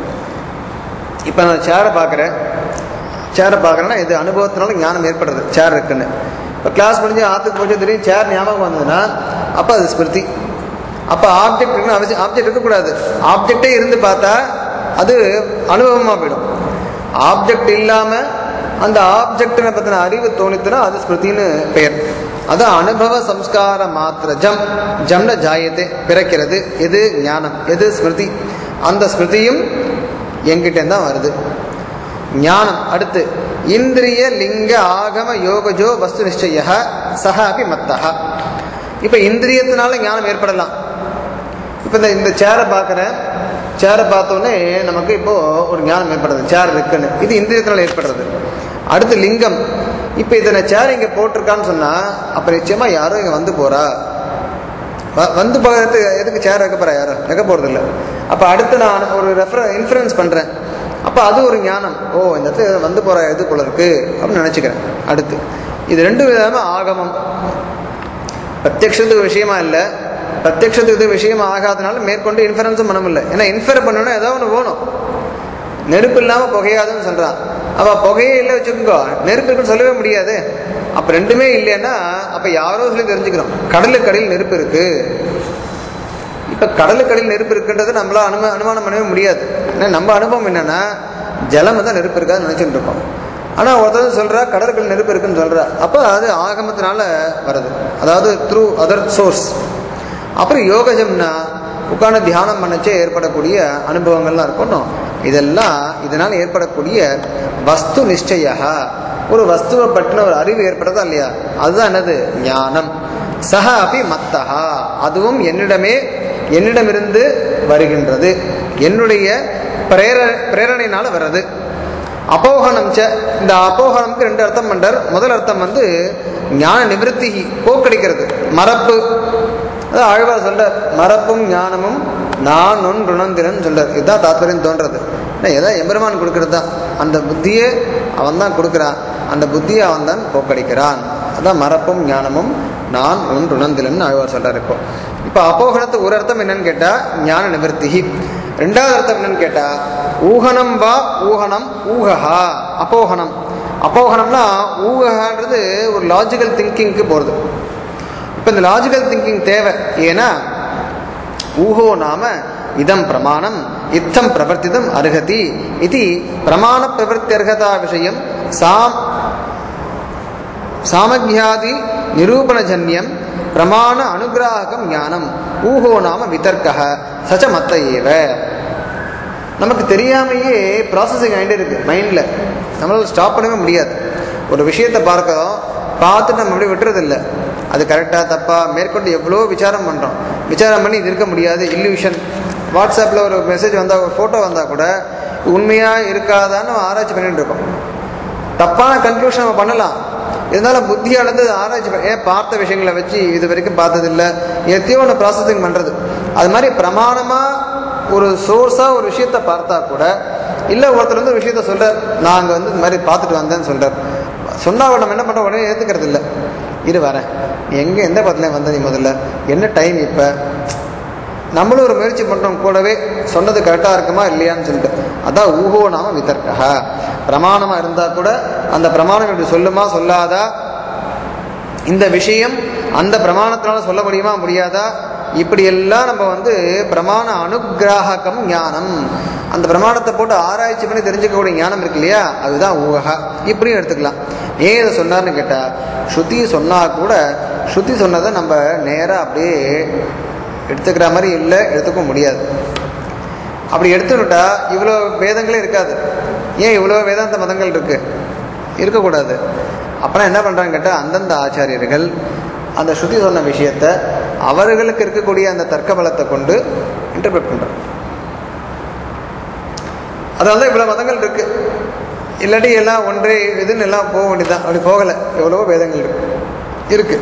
Speaker 1: இப்போ நான் சேரை பார்க்குறேன், சேரை பார்க்குறேன்னா இது அனுபவத்தினால ஞானம் ஏற்படுறது, சேர் இருக்குன்னு. இப்போ கிளாஸ் முடிஞ்சு ஆற்றுக்கு போச்சு தெரியும் சேர் ஞாபகம் வந்ததுன்னா அப்போ அது ஸ்மிருதி. அப்போ ஆப்ஜெக்ட் இருக்குன்னு அவசியம் ஆப்ஜெக்ட் இருக்கக்கூடாது. ஆப்ஜெக்டே இருந்து பார்த்தா அது அனுபவமாக போயிடும். ஆப்ஜெக்ட் இல்லாமல் அந்த ஆப்ஜெக்டினை பற்றின அறிவு தோணித்துனா அது ஸ்மிருதின்னு பெயர். அதான் அனுபவ சம்ஸ்கார மாத்திர ஜம். ஜம்ன ஜாயத்தை பிறக்கிறது. எது ஞானம், எது ஸ்மிருதி. அந்த ஸ்மிருதியும் என்கிட்ட தான் வருது ஞானம். அடுத்து இந்திரிய லிங்க ஆகம யோகஜோ வஸ்து நிச்சய சஹ அபி மத்தஹ. இப்போ இந்திரியத்தினால ஞானம் ஏற்படலாம். இப்போ இந்த இந்த சேரை பார்க்குறேன், சேரை பார்த்தோன்னே நமக்கு இப்போ ஒரு ஞானம் ஏற்படுறது, சேர் இருக்குன்னு. இது இந்திரியத்தினால ஏற்படுறது. அடுத்து லிங்கம். இப்போ இதனை சேர் இங்கே போட்டிருக்கான்னு சொன்னால் அப்போ நிச்சயமா யாரும் இங்கே வந்து போறா, வந்து போகிறது எதுக்கு சேர் வைக்க போறா, யாரும் வைக்க போறது இல்லை. அப்போ அடுத்து நான் ஒரு ரெஃபர இன்ஃபரன்ஸ் பண்ணுறேன், அப்போ அது ஒரு ஞானம். ஓ இந்த இடத்துல வந்து போற எது போல இருக்கு அப்படின்னு நினச்சிக்கிறேன். அடுத்து இது ரெண்டு விதமாக ஆகமம். பிரத்யக்ஷத்துக்கு விஷயமா இல்லை, பிரத்யக்ஷத்துக்கு விஷயமா ஆகாதனால மேற்கொண்டு இன்ஃபரன்ஸும் பண்ண முடியல. ஏன்னா இன்ஃபர் பண்ணணும்னா ஏதோ ஒன்று வேணும். நெருப்பு இல்லாமல் புகையாதுன்னு சொல்கிறான். அவள் புகையே இல்லை வச்சுக்கோங்க, நெருப்பு இருக்குன்னு சொல்லவே முடியாது. அப்போ ரெண்டுமே இல்லைன்னா அப்போ யாரோ சொல்லி தெரிஞ்சுக்கிறோம் கடலுக்கடியில் நெருப்பு இருக்கு. இப்போ கடலுக்கடியில் நெருப்பு இருக்குன்றது நம்மளால் அனும அனுமானம் பண்ணவே முடியாது. ஏன்னா நம்ம அனுபவம் என்னன்னா ஜலம் தான் நெருப்பு இருக்காதுன்னு நினச்சிட்டு இருக்கோம். ஆனால் ஒருத்தர் சொல்கிறா கடலுக்கடியில் நெருப்பு இருக்குன்னு சொல்கிறா. அப்போ அது ஆகமத்தினால வருது, அதாவது த்ரூ அதர் சோர்ஸ். அப்புறம் யோகஜம்னா உட்காந்து தியானம் பண்ணச்சே ஏற்படக்கூடிய அனுபவங்கள்லாம் இருக்கணும். இதெல்லாம் இதனால் ஏற்படக்கூடிய வஸ்து நிச்சய, ஒரு வஸ்துவை பற்றின ஒரு அறிவு ஏற்படுறதா இல்லையா, அதுதான் என்னது ஞானம். சஹ அபி மத்தஹா, அதுவும் என்னிடமே என்னிடமிருந்து வருகின்றது, என்னுடைய பிரேர பிரேரணையினால வர்றது. அபோகனம் ச, இந்த அபோகனம்க்கு ரெண்டு அர்த்தம் பண்றார். முதல் அர்த்தம் வந்து ஞான நிவர்த்தி, போக்கடிக்கிறது, மறப்பு. அதான் ஆழ்வார் சொல்றார், மறப்பும் ஞானமும் நான் ஒன்று உணர்ந்திரன்னு சொல்றார். இதுதான் தாத்பரியம் தோன்றது. ஏதோ எம்பெருமான் கொடுக்கறது தான், அந்த புத்தியை அவன் தான் கொடுக்குறான், அந்த புத்தியை அவன் தான் போக்கடிக்கிறான். அதான் மறப்பும் ஞானமும் நான் ஒன்று உணர்ந்திலன்னு ஆழ்வார் சொல்றார். இப்போ இப்போ அப்போகனத்துக்கு ஒரு அர்த்தம் என்னன்னு கேட்டா ஞான நிவர்த்தி. ரெண்டாவது அர்த்தம் என்னன்னு கேட்டா ஊகனம் வா ஊகனம் ஊகஹா. அப்போகனம் அப்போகனம்னா ஊகஹான்றது ஒரு லாஜிக்கல் திங்கிங்க்கு போகிறது. இப்போ இந்த லாஜிக்கல் திங்கிங் தேவை. ஏன்னா ஊஹோ நாம இதம் பிரமாணம் இத்தம் பிரவர்த்திதம் அருகதி இது பிரமாண பிரவர்த்தி அர்ஹதா விஷயம் சாம் சாமக்யாதி நிரூபணஜன்யம் பிரமாண அனுகிராகம் ஞானம் ஊஹோ நாம விதர்க்க சச்ச மத்த ஏவ. நமக்கு தெரியாமையே ப்ராசஸிங் ஆகிட்டே இருக்கு மைண்டில், நம்மளால் ஸ்டாப் பண்ணவே முடியாது. ஒரு விஷயத்தை பார்க்கிறோம், பார்த்துட்டு நம்ம அப்படியே விட்டுறதில்லை. அது கரெக்டாக தப்பா மேற்கொண்டு எவ்வளோ விசாரம் பண்ணுறோம். விசாரம் பண்ணி இது இருக்க முடியாது, இல்லூஷன். வாட்ஸ்அப்பில் ஒரு மெசேஜ் வந்தால், ஒரு ஃபோட்டோ வந்தால் கூட உண்மையாக இருக்காதான்னு ஆராய்ச்சி பண்ணிட்டு இருக்கோம். தப்பான கன்க்ளூஷன் நம்ம பண்ணலாம், இருந்தாலும் புத்தியானது ஆராய்ச்சி ஏன் பார்த்த விஷயங்களை வச்சு இது வரைக்கும் பார்த்ததில்லை, எத்தையோ ஒன்று ப்ராசஸிங் பண்ணுறது. அது மாதிரி பிரமாணமாக ஒரு சோர்ஸாக ஒரு விஷயத்தை பார்த்தா கூட இல்லை, ஒருத்தர் வந்து ஒரு விஷயத்த சொல்கிறார், நாங்கள் வந்து இது மாதிரி பார்த்துட்டு வந்தேன்னு சொல்கிறார். சொன்னால் நம்ம என்ன பண்ணுறோம், உடனே ஏற்றுக்கிறது இல்லை. இரு வரேன், எங்கே எந்த பத்திலையும் வந்த நீ முதல்ல என்ன டைம், இப்போ நம்மளும் ஒரு முயற்சி பண்ணுறோம் கூடவே சொன்னது கரெக்டாக இருக்குமா இல்லையான்னு சொல்லிட்டு. அதான் ஊஹோ நாம விதர்க்க. பிரமாணமாக இருந்தால் கூட அந்த பிரமாணம் இப்படி சொல்லுமா சொல்லாதா, இந்த விஷயம் அந்த பிரமாணத்தினால சொல்ல முடியுமா முடியாதா, இப்படியெல்லாம் நம்ம வந்து பிரமாண அனுகிராகம் ஞானம், அந்த பிரமாணத்தை போட்டு ஆராய்ச்சி பண்ணி தெரிஞ்சுக்கக்கூடிய ஞானம் இருக்கு இல்லையா, அதுதான் ஊகா. இப்படியும் எடுத்துக்கலாம். ஏன் இதை சொன்னார்னு கேட்டால், ஸ்ருதி சொன்னால் கூட ஸ்ருதி சொன்னதை நம்ம நேராக அப்படியே எடுத்துக்கிற மாதிரி இல்லை, எடுத்துக்க முடியாது. அப்படி எடுத்துக்கிட்டா இவ்வளோ வேதங்களே இருக்காது. ஏன் இவ்வளோ வேதாந்த மதங்கள் இருக்கு? இருக்கக்கூடாது. அப்போனா என்ன பண்ணுறாங்க கேட்டால், அந்தந்த ஆச்சாரியர்கள் அந்த ஸ்ருதி சொன்ன விஷயத்தை அவர்களுக்கு இருக்கக்கூடிய அந்த தர்க்க பலத்தை கொண்டு இன்டர்பிரட் பண்ணுறாங்க. அதனால தான் இவ்வளோ மதங்கள் இருக்கு. இல்லாட்டி எல்லாம் ஒன்றே இதுன்னு எல்லாம் போக வேண்டியதுதான். அப்படி போகலை, எவ்வளவோ வேதங்கள் இருக்கு இருக்கு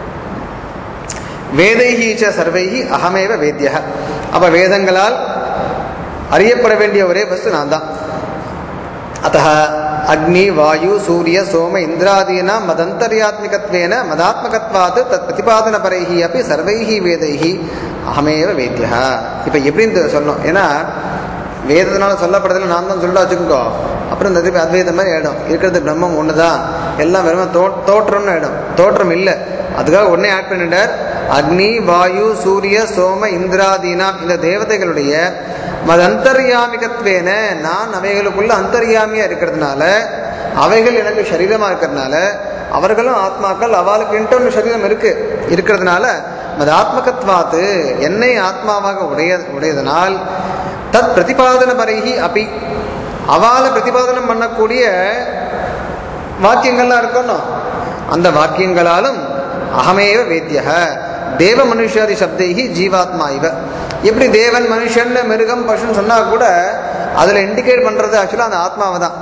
Speaker 1: வேதைஹீச்ச சர்வைஹி அகமேவ வேத்யா. அப்ப வேதங்களால் அறியப்பட வேண்டிய ஒரே வஸ்து நான் தான். அத்தः அக்னி வாயு சூரிய சோம இந்திராதீனா மதந்தர்யாத்மிகத்வேன மதாத்மகத்வாத் தத் பிரதிபாதன பரைஹி அப்படி சர்வைஹி வேதைஹி அகமேவ வேத்யா. இப்ப எப்படின்னு சொல்லணும்? ஏன்னா வேதத்தினால சொல்லப்படுறதுல நான் தான் சொல்லிட்டு வச்சுக்கோ, அப்புறம் இந்த திருப்பி அத்வைத மாதிரி ஆயிடும். இருக்கிறது பிரம்மம் ஒன்று தான், எல்லாம் வெறும் தோ தோற்றம்னு ஆயிடும். தோற்றம் இல்லை. அதுக்காக உடனே ஆட் பண்ணிட்டார். அக்னி வாயு சூரிய சோம இந்திராதீனா இந்த தேவதைகளுடைய மது அந்தர்யாமிகத்வேன நான் அவைகளுக்குள்ள அந்தர்யாமியா இருக்கிறதுனால, அவைகள் எனக்கு சரீரமா இருக்கிறதுனால, அவர்களும் ஆத்மாக்கள், அவளுக்கு இன்டர்னல் சரீரம் இருக்கு இருக்கிறதுனால மது ஆத்மகத்வாத்து என்னை ஆத்மாவாக உடைய உடையதனால் தத் பிரதிபாதன பரைஹி அப்பி அவளை பிரதிபாதனம் பண்ணக்கூடிய வாக்கியங்கள்லாம் இருக்கணும். அந்த வாக்கியங்களாலும் அகமேவ வேத்யஹ தேவ மனுஷாதி சப்தைஹி ஜீவாத்மா இவ. எப்படி தேவன் மனுஷன் மிருகம் பசுன்னு சொன்னா கூட அதுல இண்டிகேட் பண்றது ஆக்சுவலா அந்த ஆத்மாவை தான்.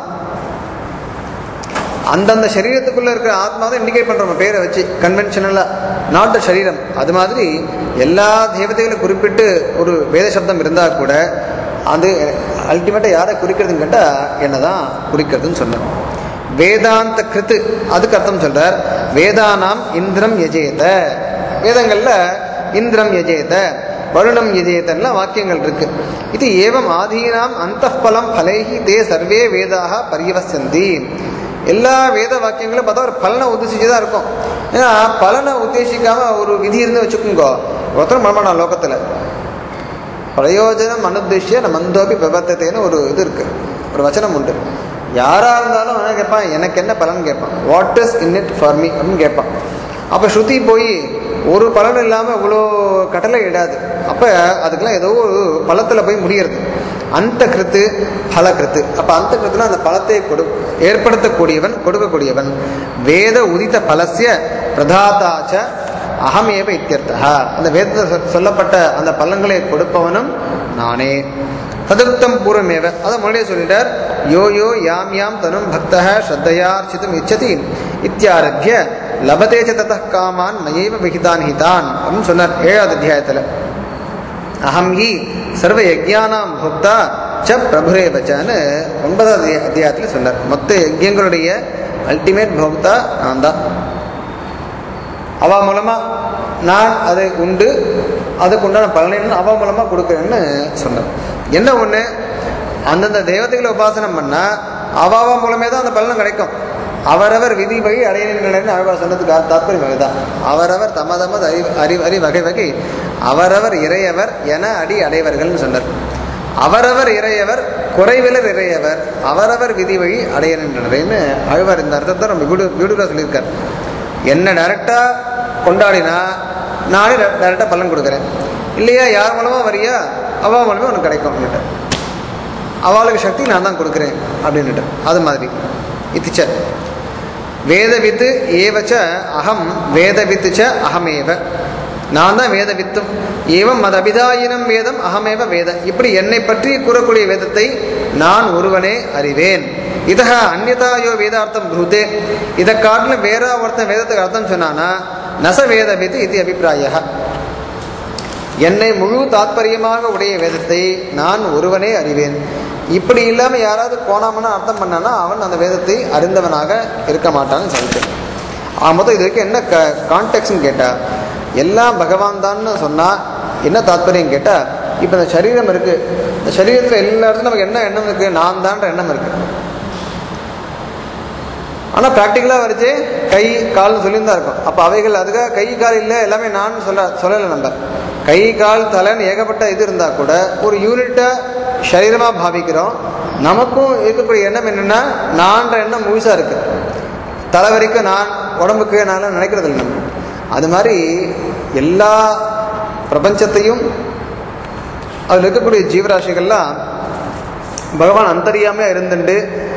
Speaker 1: அந்தந்த சரீரத்துக்குள்ள இருக்கிற ஆத்மாவை தான் இண்டிகேட் பண்றோம் பேரை வச்சு கன்வென்ஷனலா, நாட் த சரீரம். அது மாதிரி எல்லா தேவதைகளை குறிப்பிட்டு ஒரு வேத சப்தம் இருந்தா கூட அது அல்டிமேட்டா யாரை குறிக்கிறதுன்னு கேட்டா என்னதான் குறிக்கிறதுன்னு சொன்னார். வேதாந்த கிருத்து அதுக்கு அர்த்தம் சொல்றார். வேதானாம் இந்திரம் யஜேத. வேதங்கள்ல இந்திரம் யஜேத வருணம் யஜேதன்லாம் வாக்கியங்கள் இருக்கு. இது ஏவம் ஆதீனாம் அந்தఃபலம் பலைஹி தே சர்வே வேதாக பரியவசந்தி. எல்லா வேத வாக்கியங்களும் பார்த்தா ஒரு பலனை உத்தேசிச்சுதான் இருக்கும். ஏன்னா பலனை உத்தேசிக்காம ஒரு விதி இருந்து வச்சுக்கோங்க, ஒருத்தரும் மனமானா லோகத்துல பிரயோஜனம் அனுத்தேசிய மந்தோபி விபத்தத்தைன்னு ஒரு இது இருக்கு, ஒரு வச்சனம் உண்டு. யாரா இருந்தாலும் என்ன கேட்பான், எனக்கு என்ன பலன் கேட்பான், what is in it for me அப்படின்னு கேட்பான். அப்போ ஸ்ருதி போய் ஒரு பலன் இல்லாமல் இவ்வளோ கட்டளை இடாது. அப்போ அதுக்கெல்லாம் ஏதோ ஒரு பலத்தில் போய் முடியறது. அந்த கிருத்து பல கிருத்து. அப்போ அந்த கிருத்துனா அந்த பலத்தை கொடு ஏற்படுத்தக்கூடியவன், கொடுக்கக்கூடியவன். வேத உதித்த பலசிய பிரதாதாச்ச அகமேவ இத்தியர்த்தா. அந்த வேதத்தை சொல்லப்பட்ட அந்த பலன்களை கொடுப்பவனும் நானே. ததுக்தம் பூர்வமேவ, அதை முன்னாடியே சொல்லிட்டார். யோ யோ யாம் யாம் தனும் பக்தः ஸ்ரத்தையார்ச்சிதும் இச்சதி இத்தியாரப்ய லபதே ச ததः காமான் மயைவ விஹிதான் ஹிதான் அப்படின்னு சொன்னார் ஏழாவது அத்தியாயத்தில். அகம் ஹி சர்வ யஜ்ஞானாம் போக்தா ச பிரபுரேவச்சான்னு ஒன்பதாவது அத்தியாயத்தில் சொன்னார். மொத்த யஜ்யங்களுடைய அல்டிமேட் போக்தா நான் தான். அவ மூலமா நான் அதை உண்டு, அதுக்கு உண்டான பலனை அவ மூலமா கொடுக்குறேன்னு சொன்னார். என்ன ஒண்ணு, அந்தந்த தெய்வத்தைகளை உபாசனம் பண்ணா அவாவா மூலமே தான் அந்த பலனும் கிடைக்கும். அவரவர் விதி வகை அடையினு ஆழ்வார் சொன்னதுக்கு தாத்பரியம் அதுதான். அவரவர் தம தமது அறி அறி அறி வகை வகை அவரவர் இறையவர் என அடி அடைவர்கள்னு சொன்னார். அவரவர் இறையவர் குறைவிலர் இறையவர் அவரவர் விதி வழி அடையினன்னு ஆழ்வார் இந்த அர்த்தத்தை ரொம்ப பியூட்டிஃபுல்லா சொல்லியிருக்கார். என்ன டைரக்டா கொண்டாடினா நானே டைரக்டா பலன் கொடுக்குறேன், இல்லையா யார் மூலமா வரியா அவா மூலமே உனக்கு கிடைக்கும் அப்படின்ட்டு, அவளுக்கு சக்தி நான் தான் கொடுக்குறேன் அப்படின்னுட்டு. அது மாதிரி இத்திச்ச வேதவித்து ஏவச்ச அகம் வேதவித்துச்ச அகமேவ, நான் தான் வேத வித்தும். ஏவம் மத அபிதாயினம் வேதம் அகமேவ வேத. இப்படி என்னை பற்றி கூறக்கூடிய வேதத்தை நான் ஒருவனே அறிவேன். இதக அந்நியதாயோ வேதார்த்தம் புருதே, இதை காட்டிலும் வேற ஒருத்தன் வேதத்துக்கு அர்த்தம் சொன்னானா நச வேதவித்து இது அபிப்பிராய. என்னை முழு தாத்பரியமாக உடைய வேதத்தை நான் ஒருவனே அறிவேன். இப்படி இல்லாமல் யாராவது போனாமன்னா அர்த்தம் பண்ணானா அவன் அந்த வேதத்தை அறிந்தவனாக இருக்க மாட்டான்னு சொல்லிட்டு. ஆ மொத்தம் இது வரைக்கும் என்ன க கான்டெக்ட்னு கேட்டால் எல்லாம் பகவான் தான்னு சொன்னால் என்ன தாத்பரியம் கேட்டால், இப்போ இந்த சரீரம் இருக்குது, இந்த சரீரத்தில் எல்லா இடத்துலையும் நமக்கு என்ன எண்ணம் இருக்குது, நான் தான்ற எண்ணம் இருக்குது. ஆனால் ப்ராக்டிக்கலாக வரைச்சு கை கால்னு சொல்லியிருந்தா இருக்கும். அப்போ அவைகள் அதுக்காக கை கால் இல்லை எல்லாமே நான் சொல்ல சொல்லலை. நம்ம கை கால் தலைன்னு ஏகப்பட்ட இது இருந்தால் கூட ஒரு யூனிட்டை சரீரமாக பாவிக்கிறோம். நமக்கும் இருக்கக்கூடிய எண்ணம் என்னென்னா நான்ற எண்ணம் முழுசாக இருக்குது. தலை வரைக்கும் நான், உடம்புக்கு நான் நினைக்கிறது இல்லை நம்ம. அது மாதிரி எல்லா பிரபஞ்சத்தையும் அதில் இருக்கக்கூடிய ஜீவராசிகள்லாம் பகவான் அந்தரியாமையாக இருந்துட்டு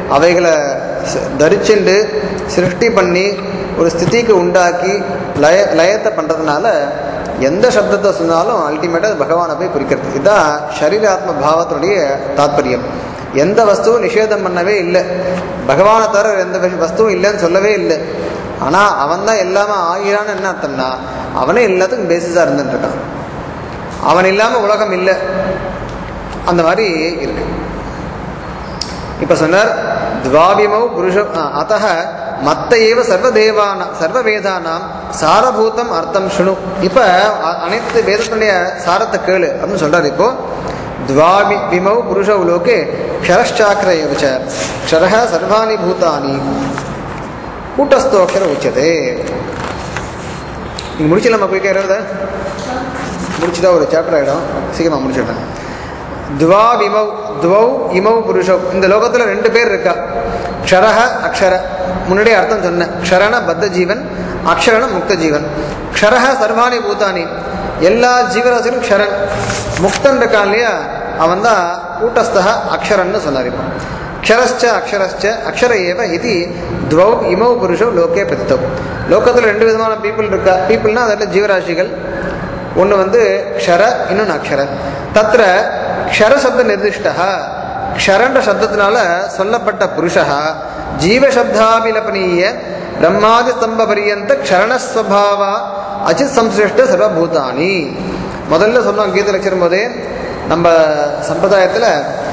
Speaker 1: அவைகளை தரிச்சுண்டு சிருஷ்டி பண்ணி ஒரு ஸ்திதிக்கு உண்டாக்கி லய லயத்தை பண்ணுறதுனால எந்த சப்தத்தை சொன்னாலும் அல்டிமேட்டாக பகவானை போய் குறிக்கிறது. இதுதான் ஷரீராத்ம பாவத்தினுடைய தாத்பரியம். எந்த வஸ்துவும் நிஷேதம் பண்ணவே இல்லை, பகவானை தவிர எந்த வஸ்துவும் இல்லைன்னு சொல்லவே இல்லை. ஆனால் அவன் தான் எல்லாமே ஆகிறான்னு என்ன அர்த்தம்னா அவனே எல்லாத்துக்கும் பேசிஸாக இருந்துட்டு இருக்கான். அவன் இல்லாமல் உலகம் இல்லை, அந்த மாதிரி இருக்கு. இப்போ சொன்னார் துவாபிமௌ புருஷ அத்த மத்த ஏவ சர்வதேவான சர்வ வேதானாம் சாரபூதம் அர்த்தம் சுணு. இப்போ அனைத்து வேதத்தினுடைய சாரத்தை கேளு அப்படின்னு சொல்றாரு. இப்போ துவாபி விமௌ புருஷ லோகே க்ஷரச்சாக்கிர ஏவச்ச க்ஷரஹ சர்வாணி பூதானி கூட்டஸ்தோக்ஷர உச்சதே. நீங்கள் முடிச்சிடலாமா? போய் கேட்கறத முடிச்சுதான் ஒரு சாப்டர் ஆகிடும், சீக்கிரமாக முடிச்சுட்டேன். துவா விமௌ துவௌ இமௌ புருஷௌ, இந்த லோகத்தில் ரெண்டு பேர் இருக்கா. க்ஷரஹ அக்ஷர, முன்னாடியே அர்த்தம் சொன்னேன். க்ஷரன பத்த ஜீவன், அக்ஷரன முக்த ஜீவன். க்ஷரஹ சர்வாணி பூதானி, எல்லா ஜீவராசிகளும் க்ஷரன். முக்தன் இருக்கான் இல்லையா, அவன் தான் கூட்டஸ்தக அக்ஷரன்னு சொன்னார். இப்போ க்ஷரஸ்ச அக்ஷரஸ்ச அக்ஷர ஏவ இது துவௌ இமௌ புருஷௌ லோகே பதித்தௌ. லோகத்தில் ரெண்டு விதமான பீப்புள் இருக்கா. பீப்புள்னா அதில் ஜீவராசிகள். ஒன்று வந்து க்ஷர, இன்னொன்று அக்ஷர. தத்திர க்ஷர சப்த நிர்திஷ்டா, க்ஷரன்ற சப்தத்தினால சொல்லப்பட்ட புருஷா ஜீவசப்தாபிலபனீய பிரம்மாதி ஸ்தம்ப பரியந்த க்ஷரணஸ்வபாவா அச்சித் சம்சிருஷ்ட சர்வபூதானி. முதல்ல சொன்னோம் கீதை லட்சம் போதே, நம்ம சம்பிரதாயத்தில்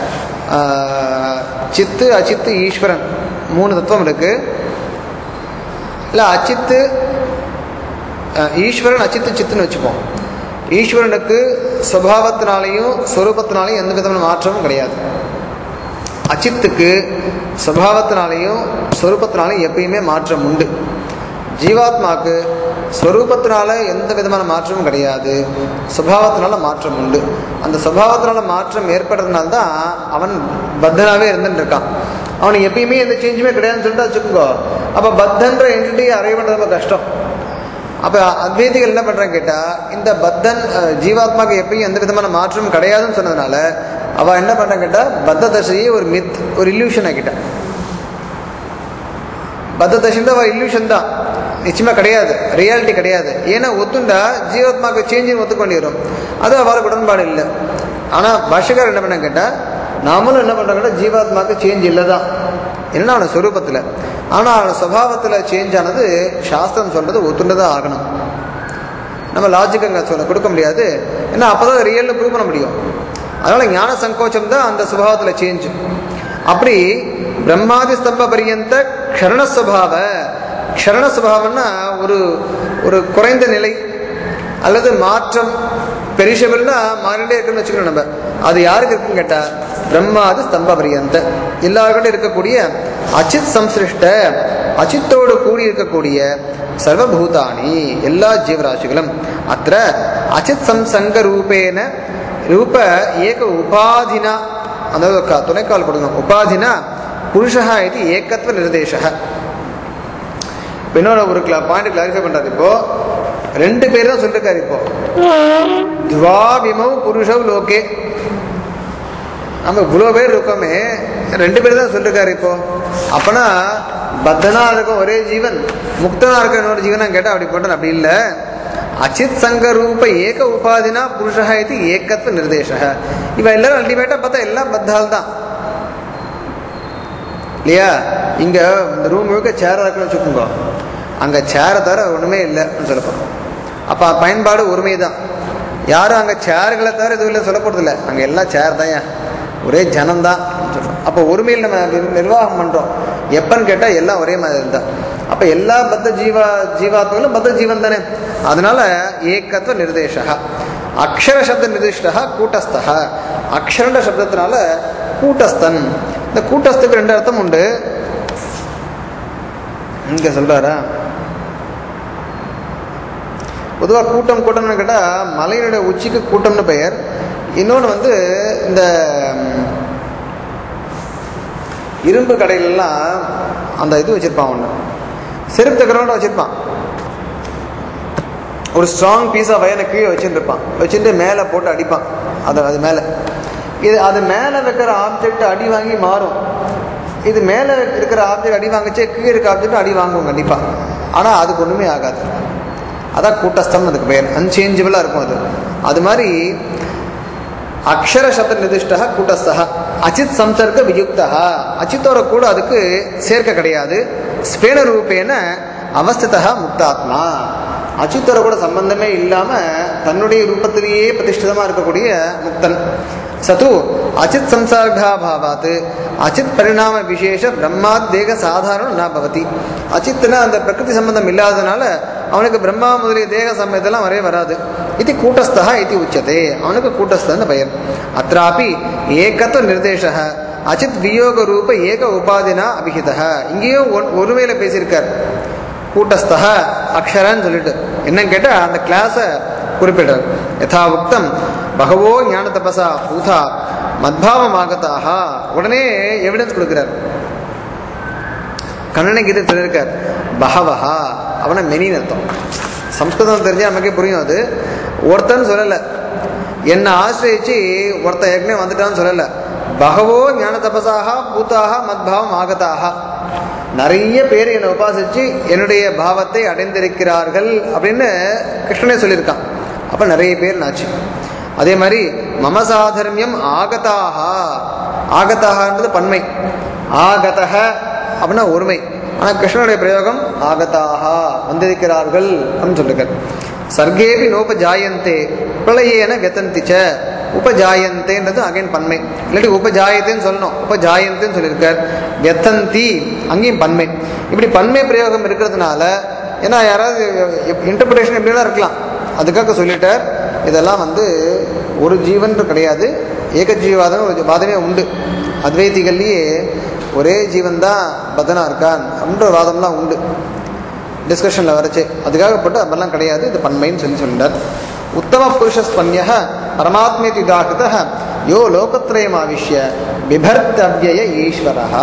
Speaker 1: சித்து அச்சித்து ஈஸ்வரன் மூணு தத்துவம் இருக்கு. இல்லை அச்சித்து ஈஸ்வரன் அச்சித்து சித்துன்னு வச்சுப்போம். ஈஸ்வரனுக்கு சுபாவத்தினாலையும் ஸ்வரூபத்தினாலையும் எந்த விதமான மாற்றமும் கிடையாது. அச்சித்துக்கு சுபாவத்தினாலையும் ஸ்வரூபத்தினாலையும் எப்பயுமே மாற்றம் உண்டு. ஜீவாத்மாவுக்கு ஸ்வரூபத்தினால எந்த விதமான மாற்றமும் கிடையாது, சுபாவத்தினால மாற்றம் உண்டு. அந்த சுபாவத்தினால மாற்றம் ஏற்படுறதுனால தான் அவன் பத்தனாகவே இருந்துட்டு இருக்கான். அவனுக்கு எப்பயுமே எந்த சேஞ்சுமே கிடையாதுன்னு சொல்லிட்டு வச்சுக்கோங்க. அப்போ பத்தன்ற என்டிட்டியை அறைய பண்ணுறது ரொம்ப கஷ்டம். அப்போ அத்வைதிகள் என்ன பண்ணுறான்னு கேட்டால், இந்த பத்தன் ஜீவாத்மாவுக்கு எப்பயும் எந்த விதமான மாற்றமும் கிடையாதுன்னு சொன்னதுனால அவள் என்ன பண்ணுறான்னு கேட்டால் பத்த தசையே ஒரு மித், ஒரு இல்யூஷன் ஆக்கிட்டான். பத்த தசை தான் ஒரு இல்யூஷன் தான், நிச்சயமாக கிடையாது, ரியாலிட்டி கிடையாது. ஏன்னா ஒத்துண்டா ஜீவாத்மாவுக்கு சேஞ்சுன்னு ஒத்துக்க வேண்டியிடும். அது அவளுக்கு உடன்பாடு இல்லை. ஆனால் பாஷகார் என்ன பண்ண கேட்டால், நாமளும் என்ன பண்ணுறோம் கேட்டால் ஜீவாத்மாவுக்கு சேஞ்ச் இல்லை தான், என்னன்னா அவனை ஸ்வரூபத்தில். ஆனால் அவனோட சுபாவத்தில் சேஞ்ச் ஆனது சாஸ்திரம் சொல்கிறது ஒத்துண்டதான் ஆகணும். நம்ம லாஜிக் அங்கே சொல்ல கொடுக்க முடியாது, ஏன்னா அப்போ தான் ரியல்னு ப்ரூவ் பண்ண முடியும். அதனால் ஞான சங்கோச்சம் தான் அந்த சுபாவத்தில் சேஞ்ச். அப்படி பிரம்மாதி ஸ்தம்ப பரியந்த க்ஷரணஸ்வபாவ, க்ஷரணஸ்வபாவம்னா ஒரு ஒரு குறைந்த நிலை அல்லது மாற்றம், பெரிஷபிள்னா மாறிட்டே இருக்குன்னு வச்சுக்கணும் நம்ம. அது யாருக்கு இருக்குன்னு கேட்டால் பிரம்மாதி ஸ்தம்ப பரியந்த எல்லாருக்கிட்டும் இருக்கக்கூடிய அச்சித் சம்சிருஷ்ட, அச்சித்தோடு கூடி இருக்கக்கூடிய சர்வபூதானி எல்லா ஜீவராசிகளும். அத்த அச்சித் சம்சங்க ரூபேன ரூப ஏக உபாதினா, அந்த துணைக்கால் கொடுக்கணும், உபாதினா புருஷா இது ஏகத்துவ நிர்தேச. இன்னொரு ஒரு பாயிண்ட் கிளாரிஃபை பண்றாரு. இப்போ ரெண்டு பேர் தான் சொல்லிருக்காரு. இப்போ துவாபிமௌ புருஷவ் லோகே, நம்ம இவ்வளோ பேர் இருக்கோமே, ரெண்டு பேர் தான் சொல்லிருக்காரு. இப்போ அப்பனா பத்தனா இருக்கும் ஒரே ஜீவன், முக்தனா இருக்க இன்னொரு ஜீவனா கேட்டா அப்படி போட்டேன், அப்படி இல்லை. அச்சித் சங்க ரூப ஏக உபாதினா புருஷா இது ஏகத்துவ நிர்தேச. இவ எல்லாரும் அல்டிமேட்டா பார்த்தா எல்லாம் பத்தால் தான் இல்லையா. இங்க இந்த ரூம் முழுக்க சேரை இருக்குன்னு வச்சுக்கோங்க, அங்க சேரை தவிர ஒண்ணுமே இல்லை சொல்லப்போம். அப்ப பயன்பாடு ஒருமை தான். யாரும் அங்க சேர்களை தவிர எதுவும் இல்லை சொல்ல போறது இல்லை, அங்க எல்லாம் சேர் தான், ஒரே ஜனம்தான் சொல்றோம். அப்போ ஒருமையில் நம்ம நிர்வாகம் பண்றோம். எப்பன்னு கேட்டா எல்லாம் ஒரே மாதிரி இருந்தா, அப்ப எல்லா பத்த ஜீவா ஜீவாத்மகளும் பத்த ஜீவன் தானே. அதனால ஏகத்துவ நிர்தேசா. அக்ஷர சப்த நிர்திஷ்டா கூட்டஸ்தா, அக்ஷரண்ட சப்தத்தினால கூட்டஸ்தன். இந்த கூட்டஸ்துக்கு ரெண்டு அர்த்தம் உண்டு. இங்க சொல்றாரா, பொதுவாக கூட்டம் கூட்டம்னு கேட்டால் மலையினுடைய உச்சிக்கு கூட்டம்னு பெயர். இன்னொன்று வந்து இந்த இரும்பு கடையிலெல்லாம் அந்த இது வச்சுருப்பான், ஒன்று செருப்பு தக்கிறோட வச்சுருப்பான், ஒரு ஸ்ட்ராங் பீஸ் ஆஃப் வயனை கீழே வச்சுருப்பான், வச்சுட்டு மேலே போட்டு அடிப்பான். அது அது மேலே இது அது மேலே வைக்கிற ஆப்ஜெக்ட் அடி வாங்கி மாறும். இது மேலே இருக்கிற ஆப்ஜெக்ட் அடி வாங்கிச்சே கீழே இருக்க ஆப்ஜெக்ட் அடி வாங்குவோம் கண்டிப்பாக. ஆனால் அதுக்கு ஒன்றுமே ஆகாது. அதான் கூட்டஸ்தம்னு அதுக்கு பேர், அன்சேஞ்சபிளாக இருக்கும் அது. அது மாதிரி அக்ஷர சப்த நிர்திஷ்டா கூட்டஸ்தா அச்சித் சம்சர்க்க வியுக்தா, அச்சித்தோட கூட அதுக்கு சேர்க்க கிடையாது. ஸ்பேன ரூபேன அவஸ்திதா முக்தாத்மா, அச்சித்தோட கூட சம்பந்தமே இல்லாமல் தன்னுடைய ரூபத்திலேயே பிரதிஷ்டிதமாக இருக்கக்கூடிய முக்தன். சது அச்சித் சம்சர்கா பாவாத் அச்சித் பரிணாம விசேஷ பிரம்மாத் தேக சாதாரணம் ந பவதி. அச்சித்னா அந்த பிரகிருதி சம்பந்தம் இல்லாததுனால அவனுக்கு பிரம்மா முதலிய தேக சம்பந்தெல்லாம் வரவே வராது. இது கூட்டஸ்தா இது உச்சதே, அவனுக்கு கூட்டஸ்தன்னு பெயர். அत्रापि ஏகத்துவ நிர்தேச அச்சித் வியோக ரூப ஏக உபாதினா அபிஹித. இங்கேயும் ஒருமையில பேசியிருக்கார் கூட்டஸ்தா அக்ஷரன்னு சொல்லிட்டு. என்னன்னு கேட்டால் அந்த கிளாஸை குறிப்பிடுறார். யதா உக்தம் பகவோ ஞான தபசா பூதா மத்பாவமாகதாக, உடனே எவிடன்ஸ் கொடுக்கிறார். கண்ணனை கீதை சொல்லியிருக்கார் பகவஹா, அவனை மெனின்னு அர்த்தம். சம்ஸ்கிருதம் தெரிஞ்சால் நமக்கே புரியும். அது ஒருத்தன்னு சொல்லலை, என்னை ஆசிரியிச்சு ஒருத்தன் ஏற்கனவே வந்துட்டான்னு சொல்லலை. பகவோ ஞான தபசாக பூத்தாக மத்பாவம் ஆகதாக, நிறைய பேர் என்னை உபாசிச்சு என்னுடைய பாவத்தை அடைந்திருக்கிறார்கள் அப்படின்னு கிருஷ்ணனே சொல்லியிருக்கான். அப்போ நிறைய பேர் நாச்சு. அதே மாதிரி மமசாதர்மியம் ஆகதாக, ஆகதாகன்றது பன்மை, ஆகதக அப்படின்னா ஒருமை. ஆனால் கிருஷ்ணனுடைய பிரயோகம் ஆகதாக வந்திருக்கிறார்கள் அப்படின்னு சொல்லிருக்கார். சர்க்கேபி நோபஜாயந்தே பிரளயேன வெத்தந்திச்ச, உபஜாயந்தேன்றது அகைன் பன்மை, இல்லாட்டி உபஜாயத்தேன்னு சொல்லணும், உபஜாயந்தேன்னு சொல்லியிருக்கார். வெத்தந்தி அங்கேயும் பன்மை. இப்படி பன்மை பிரயோகம் இருக்கிறதுனால, ஏன்னா யாராவது இன்டர்பிரேஷன் எப்படிலாம் இருக்கலாம், அதுக்காக சொல்லிட்டார். இதெல்லாம் வந்து ஒரு ஜீவன் கிடையாது, ஏக ஜீவாதம் ஒரு வாதமே உண்டு. அத்வைதிகள்லேயே ஒரே ஜீவன் தான் பதனா இருக்கான் அப்படின்ற வாதம்லாம் உண்டு டிஸ்கஷனில் வரைச்சு. அதுக்காக போட்டு அதெல்லாம் கிடையாது, இது பன்மைன்னு சொல்லி சொல்லிட்டார். உத்தம புருஷஸ்பன்ய பரமாத்மேதி உதாகிருத யோ லோகத்ரயம் ஆவிஷ்ய பிபர்த்தவ்யய ஈஸ்வரஹ.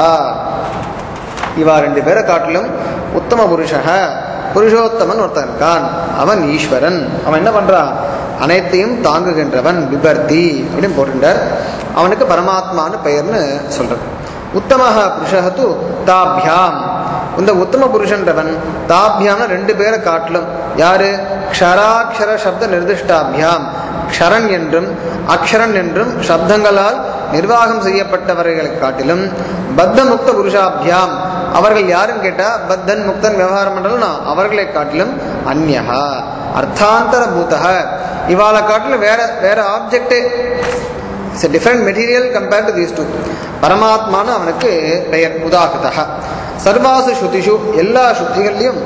Speaker 1: இவா ரெண்டு பேரை காட்டிலும் உத்தம புருஷக, புருஷோத்தமன் ஒருத்தன் இருக்கான், அவன் ஈஸ்வரன். அவன் என்ன பண்றான், அனைத்தையும் தாங்குகின்றவன், பிபர்த்தி அப்படின்னு போட்டுட்டார். அவனுக்கு பரமாத்மான்னு பெயர்னு சொல்றார். உத்தமஹ புருஷஹது தாபியாம், இந்த உத்தம புருஷன்றவன் தாபியாம்னா ரெண்டு பேரை காட்டிலும், யாரு, க்ஷராட்சர சப்த நிர்திஷ்டாபியாம், க்ஷரன் என்றும் அக்ஷரன் என்றும் சப்தங்களால் நிர்வாகம் செய்யப்பட்டவர்களை காட்டிலும், பத்த முக்த புருஷாபியாம், அவர்கள் யாருன்னு கேட்டா பத்தன் முக்தன் விவகாரம் பண்றதுனா அவர்களை காட்டிலும், அந்யஹா அர்த்தாந்தர பூதக, இவாளை காட்டிலும் வேற வேற ஆப்ஜெக்டே, it's a different material compared to these two. பரமாத்மான்னு அவனுக்கு பெயர். உதாகிருதா சர்வாசு ஸ்ருதிஷு, எல்லா ஸ்ருதிகள்லையும்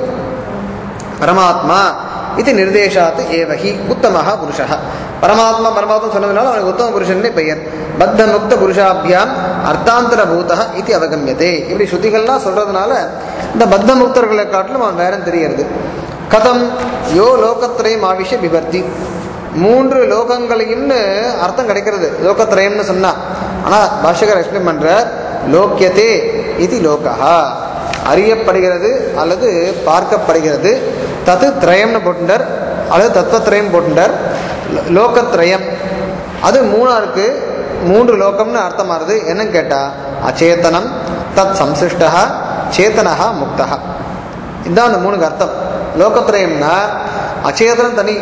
Speaker 1: பரமாத்மா இது நிர்தேசாத்து ஏவகி உத்தமஹ புருஷஹ, பரமாத்மா பரமாத்மா சொன்னதுனால அவனுக்கு உத்தம புருஷன் பெயர். பத்த முக்த புருஷாபியாம் அர்த்தாந்தர பூதஹ இது அவகமியதே. இப்படி ஸ்ருதிகள்லாம் சொல்றதுனால இந்த பத்த முக்தர்களை காட்டிலும் அவன் வேறன்னு தெரிகிறது. கதம் யோ லோகத்ரயம் ஆவிஷ்ய பிபர்த்தி, மூன்று லோகங்களையும்னு அர்த்தம் கிடைக்கிறது லோகத்ரயம்னு சொன்னா. ஆனால் பாஷ்யகர் எக்ஸ்பிளைன் பண்ற லோக்கியதே இது லோகா, அறியப்படுகிறது அல்லது பார்க்கப்படுகிறது. தத்து திரயம்னு போட்டுட்டார், அல்லது தத்துவத்திரயம் போட்டுட்டார். லோகத்ரயம் அது மூணா இருக்கு, மூன்று லோகம்னு அர்த்தமாகுது. என்னன்னு கேட்டா அச்சேதனம் தத் சம்சிஷ்டா சேத்தனஹா முக்தா, இதுதான் அந்த மூணுக்கு அர்த்தம். லோகத்ரயம்னா அச்சேதனம் தனி,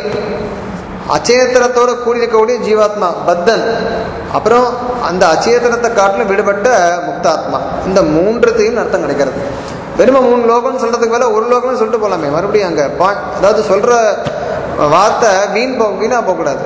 Speaker 1: அச்சேதனத்தோட கூடியிருக்கக்கூடிய ஜீவாத்மா பத்தன், அப்புறம் அந்த அச்சேதனத்தை காட்டிலும் விடுபட்ட முக்தாத்மா, இந்த மூன்றுத்தையும் அர்த்தம் கிடைக்கிறது. வெறும் மூணு லோகம்னு சொல்றதுக்கு மேலே ஒரு லோகம்னு சொல்லிட்டு போகலாமே, மறுபடியும் அங்கே பாயிண்ட், அதாவது சொல்ற வார்த்தை வீண் போ வீணா போகக்கூடாது.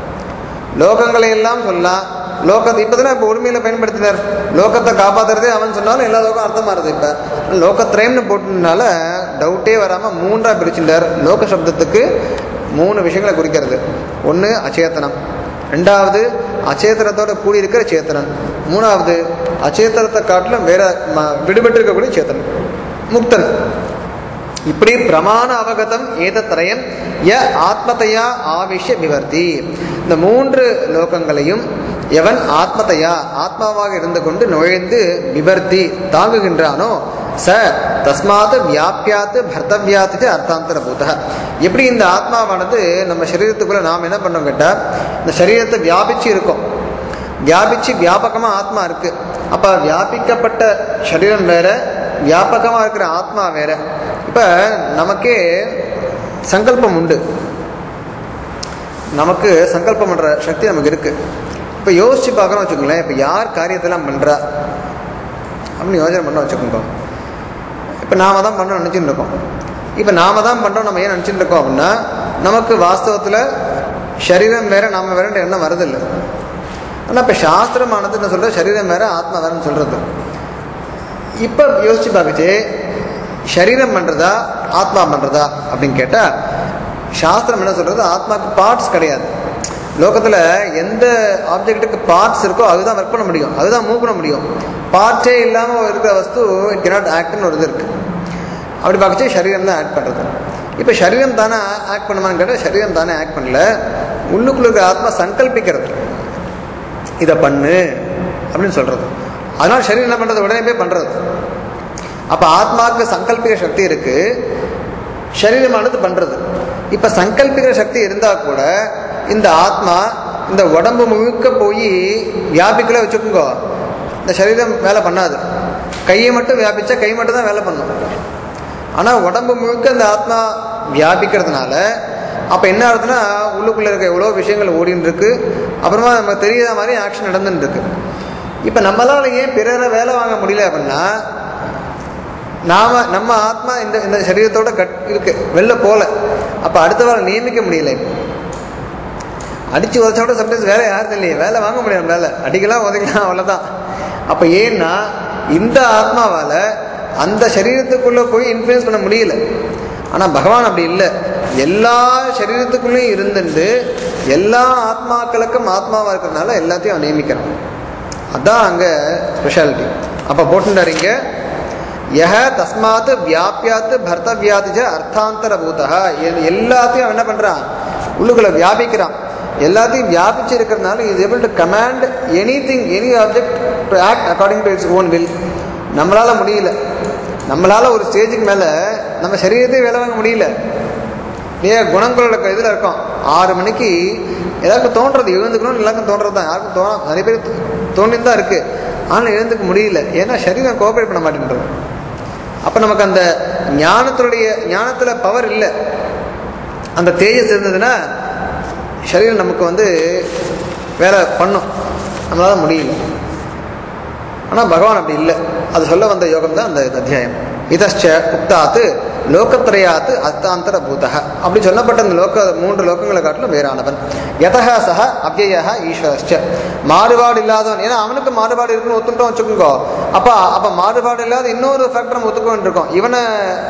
Speaker 1: லோகங்களை எல்லாம் சொல்லலாம், லோகத்தை இப்போதானே இப்போ உரிமையில் பயன்படுத்தினார், லோகத்தை காப்பாற்றுறதே அவன் சொன்னாலும் எல்லா லோகம் அர்த்தமாக இருது. இப்போ லோகத்ரயம்னு போட்டதுனால டவுட்டே வராமல் மூன்றாக பிரிச்சுட்டார். லோக சப்தத்துக்கு மூணு விஷயங்களை குறிக்கிறது. ஒன்று அச்சேதனம், ரெண்டாவது அச்சேதனத்தோட கூடியிருக்கிற சேத்தனன், மூணாவது அச்சேதனத்தை காட்டிலும் வேற விடுபட்டு இருக்கக்கூடிய சேத்தனன் முக்தன். இப்படி பிரமாண அவகதம் ஏதத்ரயம் ய ஆத்மதையா ஆவிஷ்ய விவர்த்தி, இந்த மூன்று லோகங்களையும் எவன் ஆத்மதையா ஆத்மாவாக இருந்து கொண்டு நுழைந்து விவர்த்தி தாங்குகின்றானோ ச தஸ்மாத் வியாபியாத்து பர்த்தவியாத்து அர்த்தாந்தர பூத. எப்படி இந்த ஆத்மாவானது நம்ம சரீரத்துக்குள்ள நாம் என்ன பண்ணோம் கேட்டால், இந்த சரீரத்தை வியாபிச்சு இருக்கோம், வியாபிச்சு வியாபகமாக ஆத்மா இருக்கு. அப்போ வியாபிக்கப்பட்ட சரீரம் வேற, வியாபகமாக இருக்கிற ஆத்மா வேற. இப்போ நமக்கே சங்கல்பம் உண்டு, நமக்கு சங்கல்பம் பண்ணுற சக்தி நமக்கு இருக்குது. இப்போ யோசிச்சு பார்க்குறோம் வச்சுக்கோங்களேன், இப்போ யார் காரியத்தெல்லாம் பண்ணுறா அப்படின்னு யோசனை பண்ண வச்சுக்கோங்க. இப்போ நாம தான் பண்ணோம் நினச்சிட்டு இருக்கோம். இப்போ நாம தான் பண்ணுறோம் நம்ம ஏன் நினச்சிட்டு இருக்கோம் அப்படின்னா, நமக்கு வாஸ்தவத்தில் சரீரம் வேற நாம வேறன்ற எண்ணம் வரதில்லை. ஆனால் இப்போ சாஸ்திரமானது என்ன சொல்கிறது, சரீரம் வேற ஆத்மா வேறன்னு சொல்கிறது. இப்போ யோசிச்சு பார்க்கச்சு, சரீரம் பண்ணுறதா ஆத்மா பண்ணுறதா அப்படின்னு கேட்டால், சாஸ்திரம் என்ன சொல்கிறது, ஆத்மாவுக்கு பார்ட்ஸ் கிடையாது. லோகத்தில் எந்த ஆப்ஜெக்ட்டுக்கு பார்ட்ஸ் இருக்கோ அதுதான் ஒர்க் பண்ண முடியும், அதுதான் மூவ் பண்ண முடியும். பார்ட்டே இல்லாமல் இருக்கிற வஸ்து இட் கெனாட் ஆக்ட்னு ஒரு இது இருக்குது. அப்படி பார்க்கச்சு சரீரம் தான் ஆக்ட் பண்ணுறது. இப்போ சரீரம் தானே ஆக்ட் பண்ணுமான்னு கேட்டால் சரீரம் தானே ஆக்ட் பண்ணல, உள்ளுக்குள்ள இருக்கிற ஆத்மா சங்கல்பிக்கிறது, இதை பண்ணு அப்படின்னு சொல்கிறது. அதனால் சரீரம் என்ன பண்ணுறது, உடனே போய் பண்ணுறது. அப்போ ஆத்மாவுக்கு சங்கல்பிக்கிற சக்தி இருக்குது, சரீரமானது பண்ணுறது. இப்போ சங்கல்பிக்கிற சக்தி இருந்தால் கூட இந்த ஆத்மா இந்த உடம்பு முழுக்க போய் வியாபிக்கல வச்சுக்கோங்க, இந்த சரீரம் வேலை பண்ணாது. கையை மட்டும் வியாபிச்சா கை மட்டும் தான் வேலை பண்ணும். ஆனால் உடம்பு முழுக்க இந்த ஆத்மா வியாபிக்கிறதுனால அப்போ என்ன ஆகுதுன்னா, உள்ளுக்குள்ளே இருக்க எவ்வளோ விஷயங்கள் ஓடின்னு இருக்கு, அப்புறமா நம்ம தெரியாத மாதிரி ஆக்ஷன் நடந்துன்னு இருக்கு. இப்போ நம்மளால ஏன் பிறரை வேலை வாங்க முடியல அப்படின்னா, நாம நம்ம ஆத்மா இந்த இந்த சரீரத்தோட கட் இருக்கு, வெளில போல. அப்போ அடுத்த வேலை நியமிக்க முடியல. அடிச்சு உதச்சோட சம்டைம்ஸ் வேலை யாரும் இல்லையே, வேலை வாங்க முடியாது, வேலை அடிக்கலாம் உதைக்கலாம் அவ்வளோதான். அப்போ ஏன்னா இந்த ஆத்மாவால் அந்த சரீரத்துக்குள்ளே போய் இன்ஃப்ளூயன்ஸ் பண்ண முடியல. ஆனால் பகவான் அப்படி இல்லை, எல்லா சரீரத்துக்குள்ளேயும் இருந்துட்டு எல்லா ஆத்மாக்களுக்கும் ஆத்மாவாக இருக்கிறதுனால எல்லாத்தையும் அவன் நியமிக்கிறான். அதுதான் அங்கே ஸ்பெஷாலிட்டி. அப்போ போட்டுட்டாருங்க, யஹ தஸ்மாத் வியாபியாத்து பர்த்தவியாத்து அர்த்தாந்தர பூதா, எல்லாத்தையும் அவன் என்ன பண்ணுறான், உள்ளுக்குள்ள வியாபிக்கிறான். எல்லாத்தையும் வியாபிச்சு இருக்கிறதுனால is able to command anything, any object to act according to its own will. நம்மளால் முடியல, நம்மளால் ஒரு ஸ்டேஜுக்கு மேலே நம்ம சரீரத்தையும் வேலை வாங்க முடியல. ஏன் குணங்களோட இதில் இருக்கோம், ஆறு மணிக்கு எல்லாருக்கும் தோன்றது எழுந்துக்கணும்னு எல்லாருக்கும் தோன்றது தான், யாருக்கும் தோண நிறைய பேர் தோண்டின்னு தான் இருக்குது. ஆனால் எழுந்துக்க முடியல, ஏன்னா சரீரம் கோஆப்ரேட் பண்ண மாட்டேன்றது. அப்போ நமக்கு அந்த ஞானத்துடைய ஞானத்தில் பவர் இல்லை. அந்த தேஜஸ் இருந்ததுன்னா சரீரம் நமக்கு வந்து வேலை பண்ணும், நம்மளால முடியல. ஆனால் பகவான் அப்படி இல்லை, அது சொல்ல வந்த யோகம் தான் அந்த அத்தியாயம். இதச்ச உக்தாத்து லோகத்ரயாத்து அர்த்தாந்தர பூதக, அப்படி சொல்லப்பட்ட அந்த லோக மூன்று லோகங்களை காட்டிலும் வேறானவன். யதஹ சஹ அவ்யயஹ ஈஸ்வரஸ்ச, மாறுபாடு இல்லாதவன். ஏன்னா அவனுக்கு மாறுபாடு இருக்குன்னு ஒத்துட்டோம் வச்சுக்கோங்க, அப்போ அப்போ மாறுபாடு இல்லாத இன்னொரு ஃபேக்டர் நம்ம ஒத்துக்க வேண்டியிருக்கோம் இவனை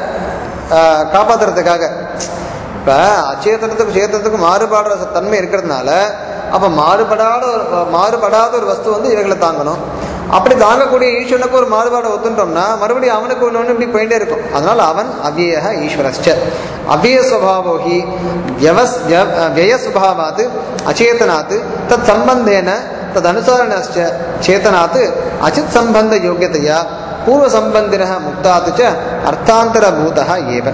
Speaker 1: காப்பாற்றுறதுக்காக. இப்போ அச்சேதனத்துக்கு சேத்தனத்துக்கு மாறுபாடுற தன்மை இருக்கிறதுனால அப்போ மாறுபடாத ஒரு மாறுபடாத ஒரு வஸ்து வந்து இவைகளை தாங்கணும். அப்படி தாங்கக்கூடிய ஈஸ்வரனுக்கு ஒரு மாறுபாடை ஒத்துட்டோம்னா மறுபடியும் அவனுக்கு ஒன்று ஒன்று இப்படி போயிட்டே இருக்கும். அதனால அவன் அவ்யய ஈஸ்வரஸ்ச. அவ்யய சுபாவோஹி வியவஸ் வியய சுபாவாத் அச்சேதனாத் தத் சம்பந்தேன தத் அனுசாரணஸ்ச சேதனாத் அச்சித் சம்பந்த யோகியதையா பூர்வ சம்பந்தின முக்தாத் ச அர்த்தாந்தர பூதः ஏவ.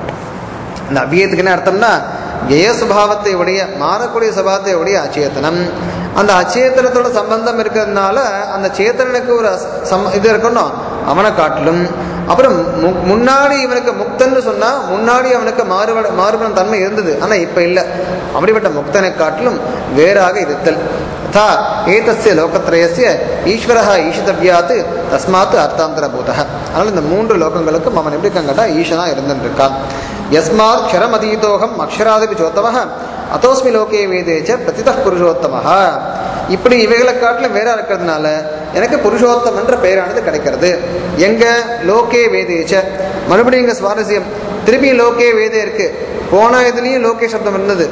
Speaker 1: இந்த அவ்வியத்துக்கு என்ன அர்த்தம்னா, விய சுபாவத்தை உடைய மாறக்கூடிய சுபாவத்தை உடைய அச்சேதனம். அந்த அச்சேதனத்தோட சம்பந்தம் இருக்கிறதுனால அந்த சேத்தனனுக்கு ஒரு சம் இது இருக்கணும் அவனை காட்டிலும். அப்புறம் முன்னாடி இவனுக்கு முக்தன்னு சொன்னா முன்னாடி அவனுக்கு மாறுபட மாறுபடும் தன்மை இருந்தது, ஆனா இப்ப இல்லை. அப்படிப்பட்ட முக்தனை காட்டிலும் வேறாக இருத்தல். ததா ஏதஸ்ய லோகத்ரயஸ்ய ஈஸ்வரஹ ஈஷிதவ்யாத் தஸ்மாத் அர்த்தாந்தர பூதः. அதனால இந்த மூன்று லோகங்களுக்கும் அவன் எப்படி இருக்கான், ஈஷனா இருந்துட்டு இருக்கான். யஸ்மாத் க்ஷரமதீதோகம் அக்ஷராதிபி சோத்தமஹ அதோஸ்மி லோகே வேதேச்ச பிரதிதः புருஷோத்தமஹ. இப்படி இவைகளை காட்டிலும் வேற இருக்கிறதுனால எனக்கு புருஷோத்தம் என்ற பெயரானது கிடைக்கிறது. எங்க லோகே வேதேச்ச, மறுபடியும் இங்க சுவாரஸ்யம், திருப்பி லோகே வேதே இருக்கு. போன இதுலயும் லோகே சப்தம் இருந்தது,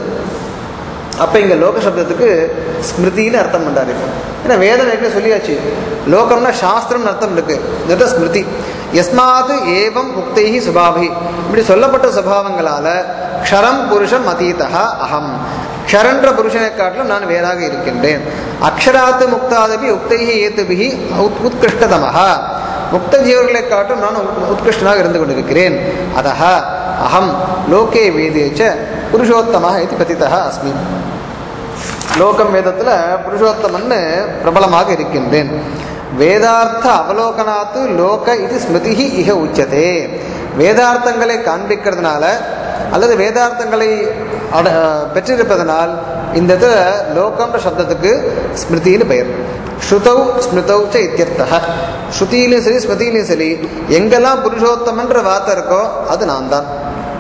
Speaker 1: அப்ப இங்க லோக சப்தத்துக்கு ஸ்மிருதின்னு அர்த்தம் பண்றாரு. ஏன்னா வேதம் ஏற்கனவே சொல்லியாச்சு, லோகம்னா சாஸ்திரம்னு அர்த்தம் இருக்கு, இந்த ஸ்மிருதி. யஸ்மாத் ஏவம் முக்தைஹி சுபாவி, இப்படி சொல்லப்பட்ட சுபாவங்களால க்ஷரம் புருஷம் அதீதா அகம், க்ஷரன்ற புருஷனை காட்டிலும் நான் வேறாக இருக்கின்றேன். அக்ஷராத்து முக்தாதபி உக்தைஹி ஏத்துபிஹி உத்கிருஷ்டதமஹ, முக்த ஜீவர்களை காட்டும் நான் உத்கிருஷ்டனாக இருந்து கொண்டிருக்கிறேன். அதஹ அகம் லோகே வேதேச்ச புருஷோத்தமஹ இது கதிதஹ அஸ்மி. லோகம் வேதத்தில் புருஷோத்தமன்னு பிரபலமாக இருக்கின்றேன். வேதார்த்த அவலோகனாத்து லோக இது ஸ்மிருதி இக உச்சதே. வேதார்த்தங்களை காண்பிக்கிறதுனால அல்லது வேதார்த்தங்களை அட பெற்றிருப்பதனால் இந்த லோகம்ன்ற சப்தத்துக்கு ஸ்மிருதின்னு பெயர். ஸ்ருதௌ ஸ்மிருதௌ ச இத்யர்த்தஹ. ஸ்ருதியிலும் சரி ஸ்மிருதியிலும் சரி எங்கெல்லாம் புருஷோத்தமன்ற வார்த்தை இருக்கோ அது நான் தான்.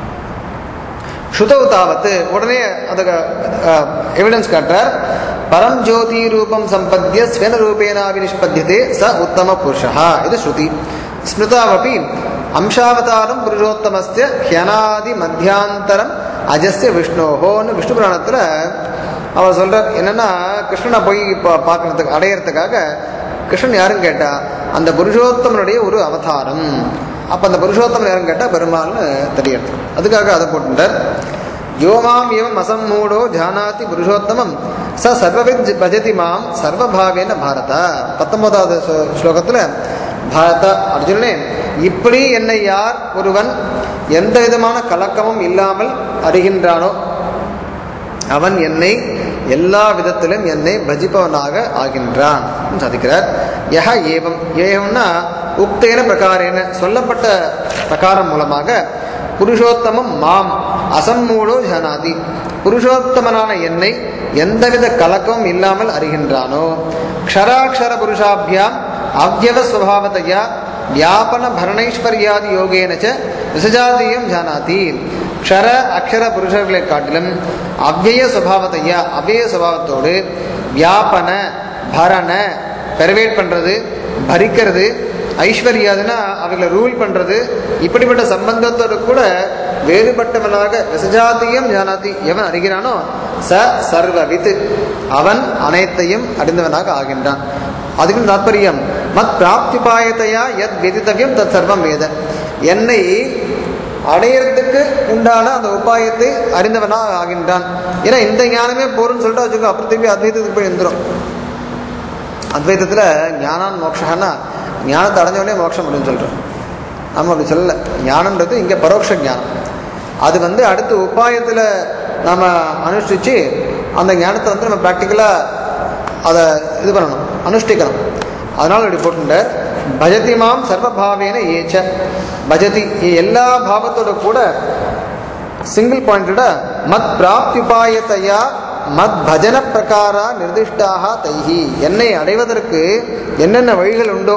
Speaker 1: ஸ்ருதௌ தாவத்து உடனே அதுக்கு எவிடன்ஸ் காட்டுறார். பரம் ஜோதி ரூபம் சம்பத்திய ஸ்வேன ரூபேனாவினிஷ்பத்தியதே ச உத்தம புருஷா. இது ஸ்ருதி. ஸ்மிருதாவபி அம்சாவதாரம் புருஷோத்தமஸ்ய ஹ்யனாதி மத்தியாந்தரம் அஜஸ்ய விஷ்ணோஹோன்னு விஷ்ணு புராணத்தில் அவர் சொல்கிறார். என்னென்னா கிருஷ்ணனை போய் இப்போ பார்க்கறதுக்கு அடையிறதுக்காக கிருஷ்ணன் யாருன்னு கேட்டால் அந்த புருஷோத்தமனுடைய ஒரு அவதாரம். அப்போ அந்த புருஷோத்தமன் யாருன்னு கேட்டால் பெருமாள்னு தெரியாது. அதுக்காக அதை போட்டுட்டார். யோமாம் ஏவம் அசம்மூடோ ஜானாதி புருஷோத்தமம் ச சர்வவித் பஜதி மாம் சர்வபாவேன பாரத. பத்தொன்பதாவது ஸ்லோகத்தில் பாரத அர்ஜுனனே, இப்படி என்னை யார் ஒருவன் எந்த விதமான கலக்கமும் இல்லாமல் அறிகின்றானோ அவன் என்னை எல்லா விதத்திலும் என்னை பஜிப்பவனாக ஆகின்றான் சாதிக்கிறார். யஹ ஏவம், ஏவம்னா உக்தேன பிரகாரேன சொல்லப்பட்ட பிரகாரம் மூலமாக புருஷோத்தமம் மாம் அசம்மூடோ ஜானாதி, புருஷோத்தமனான என்னை எந்தவித கலக்கமும் இல்லாமல் அறிகின்றானோ. க்ஷராட்சர புருஷாபியாம் அவ்யவஸ்வபாவதையா வியாபன பரணைஸ்வர்யாதி யோகேன ச விசஜாதியம் ஜானாதி. க்ஷர அக்ஷர புருஷர்களை காட்டிலும் அவ்யய சுபாவத்தையா அவ்யய சுபாவத்தோடு வியாபன பரண பெர்வேட் பண்ணுறது, பரிக்கிறது, ஐஸ்வர்யாதுன்னா அவங்களை ரூல் பண்ணுறது, இப்படிப்பட்ட சம்பந்தத்தோடு கூட வேறுபட்டவனாக விசஜாதியம் ஜானாதி எவன் அறிகிறானோ ச சர்வவித் அவன் அனைத்தையும் அறிந்தவனாக ஆகின்றான். அதுக்கு தாத்பரியம் மத் பிராப்திபாயத்தையா எத் வெதித்தவியம் தத் சர்வம் வேத. என்னை அடையிறதுக்கு உண்டான அந்த உபாயத்தை அறிந்தவனாக ஆகின்றான். ஏன்னா இந்த ஞானமே போருன்னு சொல்லிட்டு வச்சுக்கோ, அப்புறம் திரும்பி அத்வைதத்துக்கு போய் எழுந்துடும். அத்வைதத்தில் ஞானான் மோட்சன்னா ஞானத்தை அடைஞ்சவனே மோட்சம் அப்படின்னு சொல்கிறோம். நம்ம அப்படி சொல்லலை. ஞானன்றது இங்கே பரோட்ச ஞானம். அது வந்து அடுத்து உபாயத்தில் நாம் அனுஷ்டிச்சு அந்த ஞானத்தை வந்து நம்ம ப்ராக்டிக்கலாக அதை இது பண்ணணும், அனுஷ்டிக்கணும். அதனால் இப்படி போட்டுட்டார். பஜதி மாம் சர்வபாவேன ஏச்ச. பஜதி எல்லா பாவத்தோட கூட சிங்கிள் பாயிண்டட மத் பிராப்தியுபாயத்தையா மத் பஜன பிரகாரா நிர்திஷ்டாக தைஹி, என்னை அடைவதற்கு என்னென்ன வழிகள் உண்டோ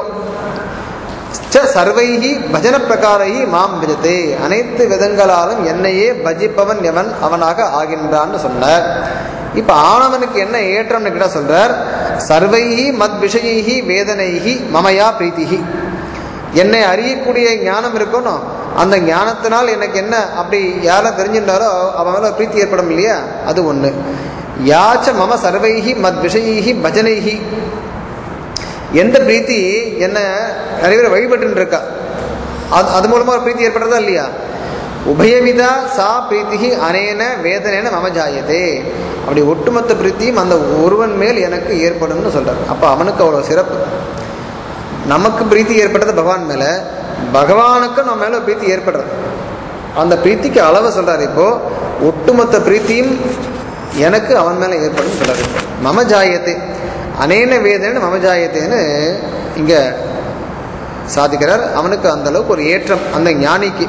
Speaker 1: சர்வைஹி பஜன பிரகாரைஹி மாம் பஜதே, அனைத்து விதங்களாலும் என்னையே பஜிப்பவன் எவன் அவனாக ஆகின்றான்னு சொன்னார். இப்ப ஆனவனுக்கு என்ன ஏற்றம்னு கிட்ட சொல்றார். சர்வைஹி மத் விஷயைஹி வேதனைஹி மமயா பிரீத்திஹி, என்னை அறியக்கூடிய ஞானம் இருக்கணும். அந்த ஞானத்தினால் எனக்கு என்ன அப்படி யாரெல்லாம் தெரிஞ்சிருந்தாரோ அவன் மேல பிரீத்தி ஏற்படும் இல்லையா, அது ஒண்ணு. யாச்ச மம சர்வைஹி மத் விஷயைஹி பஜனைஹி, எந்த பிரீத்தி என்ன நிறைய பேர் வழிபட்டு இருக்கா அது அது மூலமா பிரீத்தி ஏற்படுறதா இல்லையா. உபயவிதா சா பிரீத்தி அனேன வேதனேன மம ஜாயதே, அப்படி ஒட்டுமொத்த பிரீத்தியும் அந்த ஒருவன் மேல் எனக்கு ஏற்படும்னு சொல்றார். அப்போ அவனுக்கு அவ்வளோ சிறப்பு. நமக்கு பிரீத்தி ஏற்படுறது பகவான் மேல, பகவானுக்கு நம்ம மேல பிரீத்தி ஏற்படுறது. அந்த பிரீத்திக்கு அளவை சொல்றாரு. இப்போ ஒட்டுமொத்த பிரீத்தியும் எனக்கு அவன் மேல ஏற்படும் சொல்றாரு. மம ஜாயத்தே அனேன வேதனை மம ஜாயத்தேன்னு இங்க சாதிக்கிறார். அவனுக்கு அந்த அளவுக்கு ஒரு ஏற்றம் அந்த ஞானிக்கு.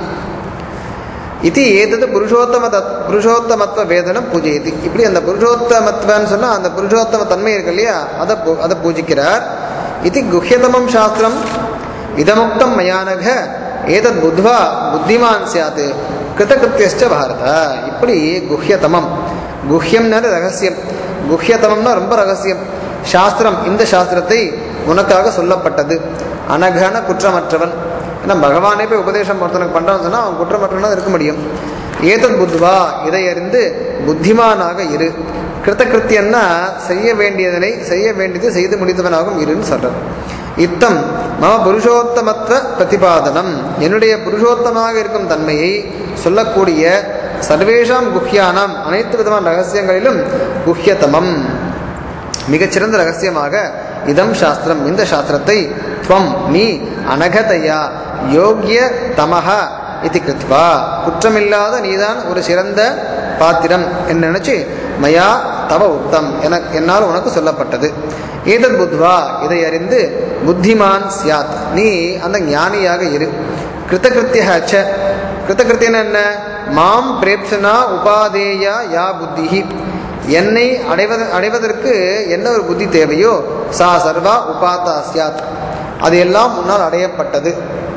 Speaker 1: இது ஏதது புருஷோத்தம தத் புருஷோத்தமத்துவ வேதனம் பூஜையது. இப்படி அந்த புருஷோத்தமத்துவன்னு சொன்னா அந்த புருஷோத்தம தன்மை இருக்கு இல்லையா, அதை அதை பூஜிக்கிறார். இது குஹ்யதமம் சாஸ்திரம் இதமுக்தம் மயானக ஏதத் புத்வா புத்திமான் சியாத் கிருதகிருத்தியஸ்ச பாரத. இப்படி குஹ்யதமம், குஹ்யம்னால ரகசியம், குஹ்யதமம்னா ரொம்ப ரகசியம். சாஸ்திரம், இந்த சாஸ்திரத்தை உனக்காக சொல்லப்பட்டது. அனகன குற்றமற்றவன். ஏன்னா பகவானே போய் உபதேசம் ஒருத்தனுக்கு பண்றான்னு சொன்னா அவன் குற்றமற்றவனா இருக்க முடியும். ஏதத் புத்வா, இதை அறிந்து புத்திமானாக இரு. கிருத்தகிருத்தியன்னா செய்ய வேண்டியதனை செய்ய வேண்டியது செய்து முடித்தவனாகவும் இருன்னு சொல்றார். இத்தம் மம புருஷோத்தமத்துவ பிரதிபாதனம், என்னுடைய புருஷோத்தமாக இருக்கும் தன்மையை சொல்லக்கூடிய சர்வேஷாம் குஹ்யானாம் அனைத்து விதமான ரகசியங்களிலும் குஹ்யதமம் மிகச்சிறந்த ரகசியமாக இதம் சாஸ்திரம், இந்த சாஸ்திரத்தை துவம் நீ அனகதையா யோக்ய தமஹ இது கிருத்வா, குற்றமில்லாத நீதான் ஒரு சிறந்த பாத்திரம் என்று நினைச்சு மயா தவ உத்தம் என என்னால் உனக்கு சொல்லப்பட்டது. ஏதத் புத்வா இதை அறிந்து புத்திமான் சியாத் நீ அந்த ஞானியாக இரு. கிருத்தகிருத்தியச்ச கிருத்தகிருத்தியன என்ன? மாம் பிரேப்சனா உபாதேயா யா புத்திஹி என்னை அடைவத அடைவதற்கு என்ன ஒரு புத்தி தேவையோ சா சர்வா உபாதா சியாத் அது எல்லாம் முன்னால் அடையப்பட்டது.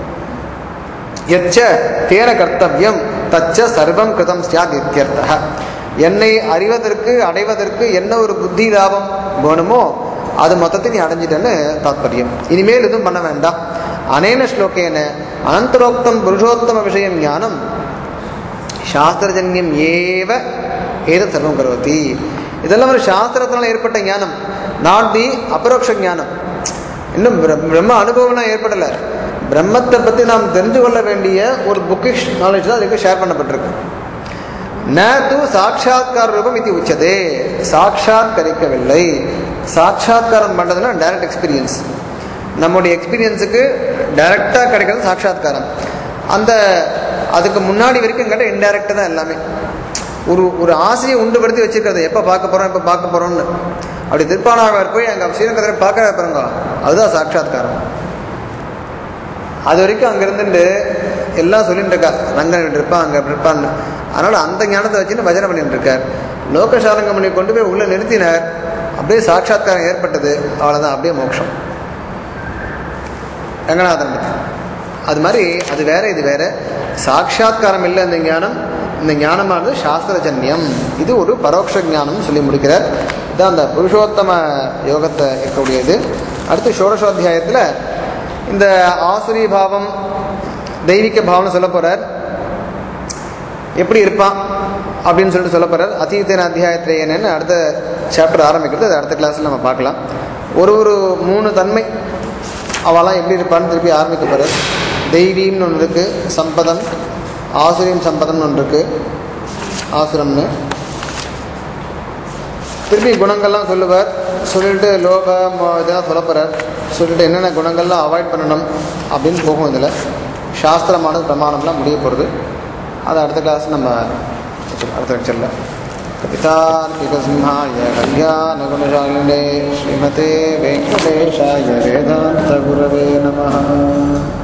Speaker 1: யச்ச தேன கர்த்தவியம் தச்ச சர்வம் கிருதம் சியாத் இத்யர்த்தः என்னை அறிவதற்கு அடைவதற்கு என்ன ஒரு புத்தி லாபம் வேணுமோ அது மொத்தத்தை நீ அடைஞ்சிட்டேன்னு தாத்பரியம். இனிமேல் எதுவும் பண்ண வேண்டாம். அனேன ஸ்லோகேன அனந்தரோக்தம் புருஷோத்தம விஷயம் ஞானம் சாஸ்திரஜன்யம் ஏவ ஏதத் சர்வம் கரோதி. இதெல்லாம் ஒரு சாஸ்திரத்தினால் ஏற்பட்ட ஞானம், நாட் தி அபரோக்ஷ ஞானம். இன்னும் பிரம்ம அனுபவம்லாம் ஏற்படலை. பிரம்மத்தை பற்றி நாம் தெரிஞ்சு கொள்ள வேண்டிய ஒரு புக்கிஷ் நாலேஜ் தான் அதுக்கு ஷேர் பண்ணப்பட்டிருக்கு. ந து சாட்சாத்கார ரூபம் இது உச்சதே சாட்சாத்கரிக்கவில்லை. சாட்சாத்காரம் பண்ணுறதுன்னா டைரக்ட் எக்ஸ்பீரியன்ஸ். நம்முடைய எக்ஸ்பீரியன்ஸுக்கு டைரக்டாக கிடைக்கிறது சாட்சாத்காரம். அந்த அதுக்கு முன்னாடி வரைக்கும் கேட்டால் இன்டைரக்டாக தான் எல்லாமே. ஒரு ஒரு ஆசையை உண்டுபடுத்தி வச்சுருக்கிறது, எப்போ பார்க்க போகிறோம் எப்போ பார்க்க போகிறோம்னு. அப்படி திருப்பானாவார் போய் எங்கள் ஸ்ரீரங்கத்தை பார்க்க பாருங்க, அதுதான் சாட்சாத்காரம். அது வரைக்கும் அங்கே இருந்துட்டு எல்லாம் சொல்லிட்டு இருக்கா, ரங்கன் இப்படி இருப்பான் அங்கே இப்படி இருப்பான்னு. அதனால் அந்த ஞானத்தை வச்சுன்னு பஜனை பண்ணிட்டு இருக்கார். லோகசாரங்கமணி கொண்டு போய் உள்ளே நிறுத்தினார், அப்படியே சாட்சாத்காரம் ஏற்பட்டது. அவ்வளோதான், அப்படியே மோட்சம். ரங்கநாதன் பற்றி அது மாதிரி அது வேற இது வேற. சாட்சாத்காரம் இல்லை இந்த ஞானம். இந்த ஞானமானது சாஸ்திரஜன்யம். இது ஒரு பரோட்ச ஞானம் சொல்லி முடிக்கிறார். இதுதான் அந்த புருஷோத்தம யோகத்தை இருக்கக்கூடியது. அடுத்து ஷோடசோத்தியாயத்தில் இந்த ஆசுரி பாவம் தெய்வீக பாவம்னு சொல்ல போகிறார். எப்படி இருப்பான் அப்படின்னு சொல்லிட்டு சொல்ல போகிறார். அதீதன அத்தியாயத்தில் என்னென்னு அடுத்த சாப்டர் ஆரம்பிக்கிறது. அது அடுத்த கிளாஸில் நம்ம பார்க்கலாம். ஒரு ஒரு மூணு தன்மை அவெல்லாம் எப்படி இருப்பான்னு திருப்பி ஆரம்பிக்க போகிறார். தெய்வீம்னு ஒன்று இருக்குது, சம்பதம், ஆசுரியம் சம்பதம்னு ஒன்று இருக்குது, ஆசுரம்னு. திருப்பி குணங்கள்லாம் சொல்லுவார். சொல்லிட்டு லோகம் இதெல்லாம் சொல்ல போகிறார். சொல்லிட்டு என்னென்ன குணங்கள்லாம் அவாய்ட் பண்ணணும் அப்படின்னு போகும். இதில் சாஸ்திரமானது பிரமாணம்லாம் முடிய போகிறது. அதை அடுத்த கிளாஸ் நம்ம அடுத்த லெக்சரில். கவிதார்க்கிகசிம்ஹாய கல்யாணகுணசாலினே ஸ்ரீமதே வெங்கடேஷாய வேதாந்த குரவே நமः.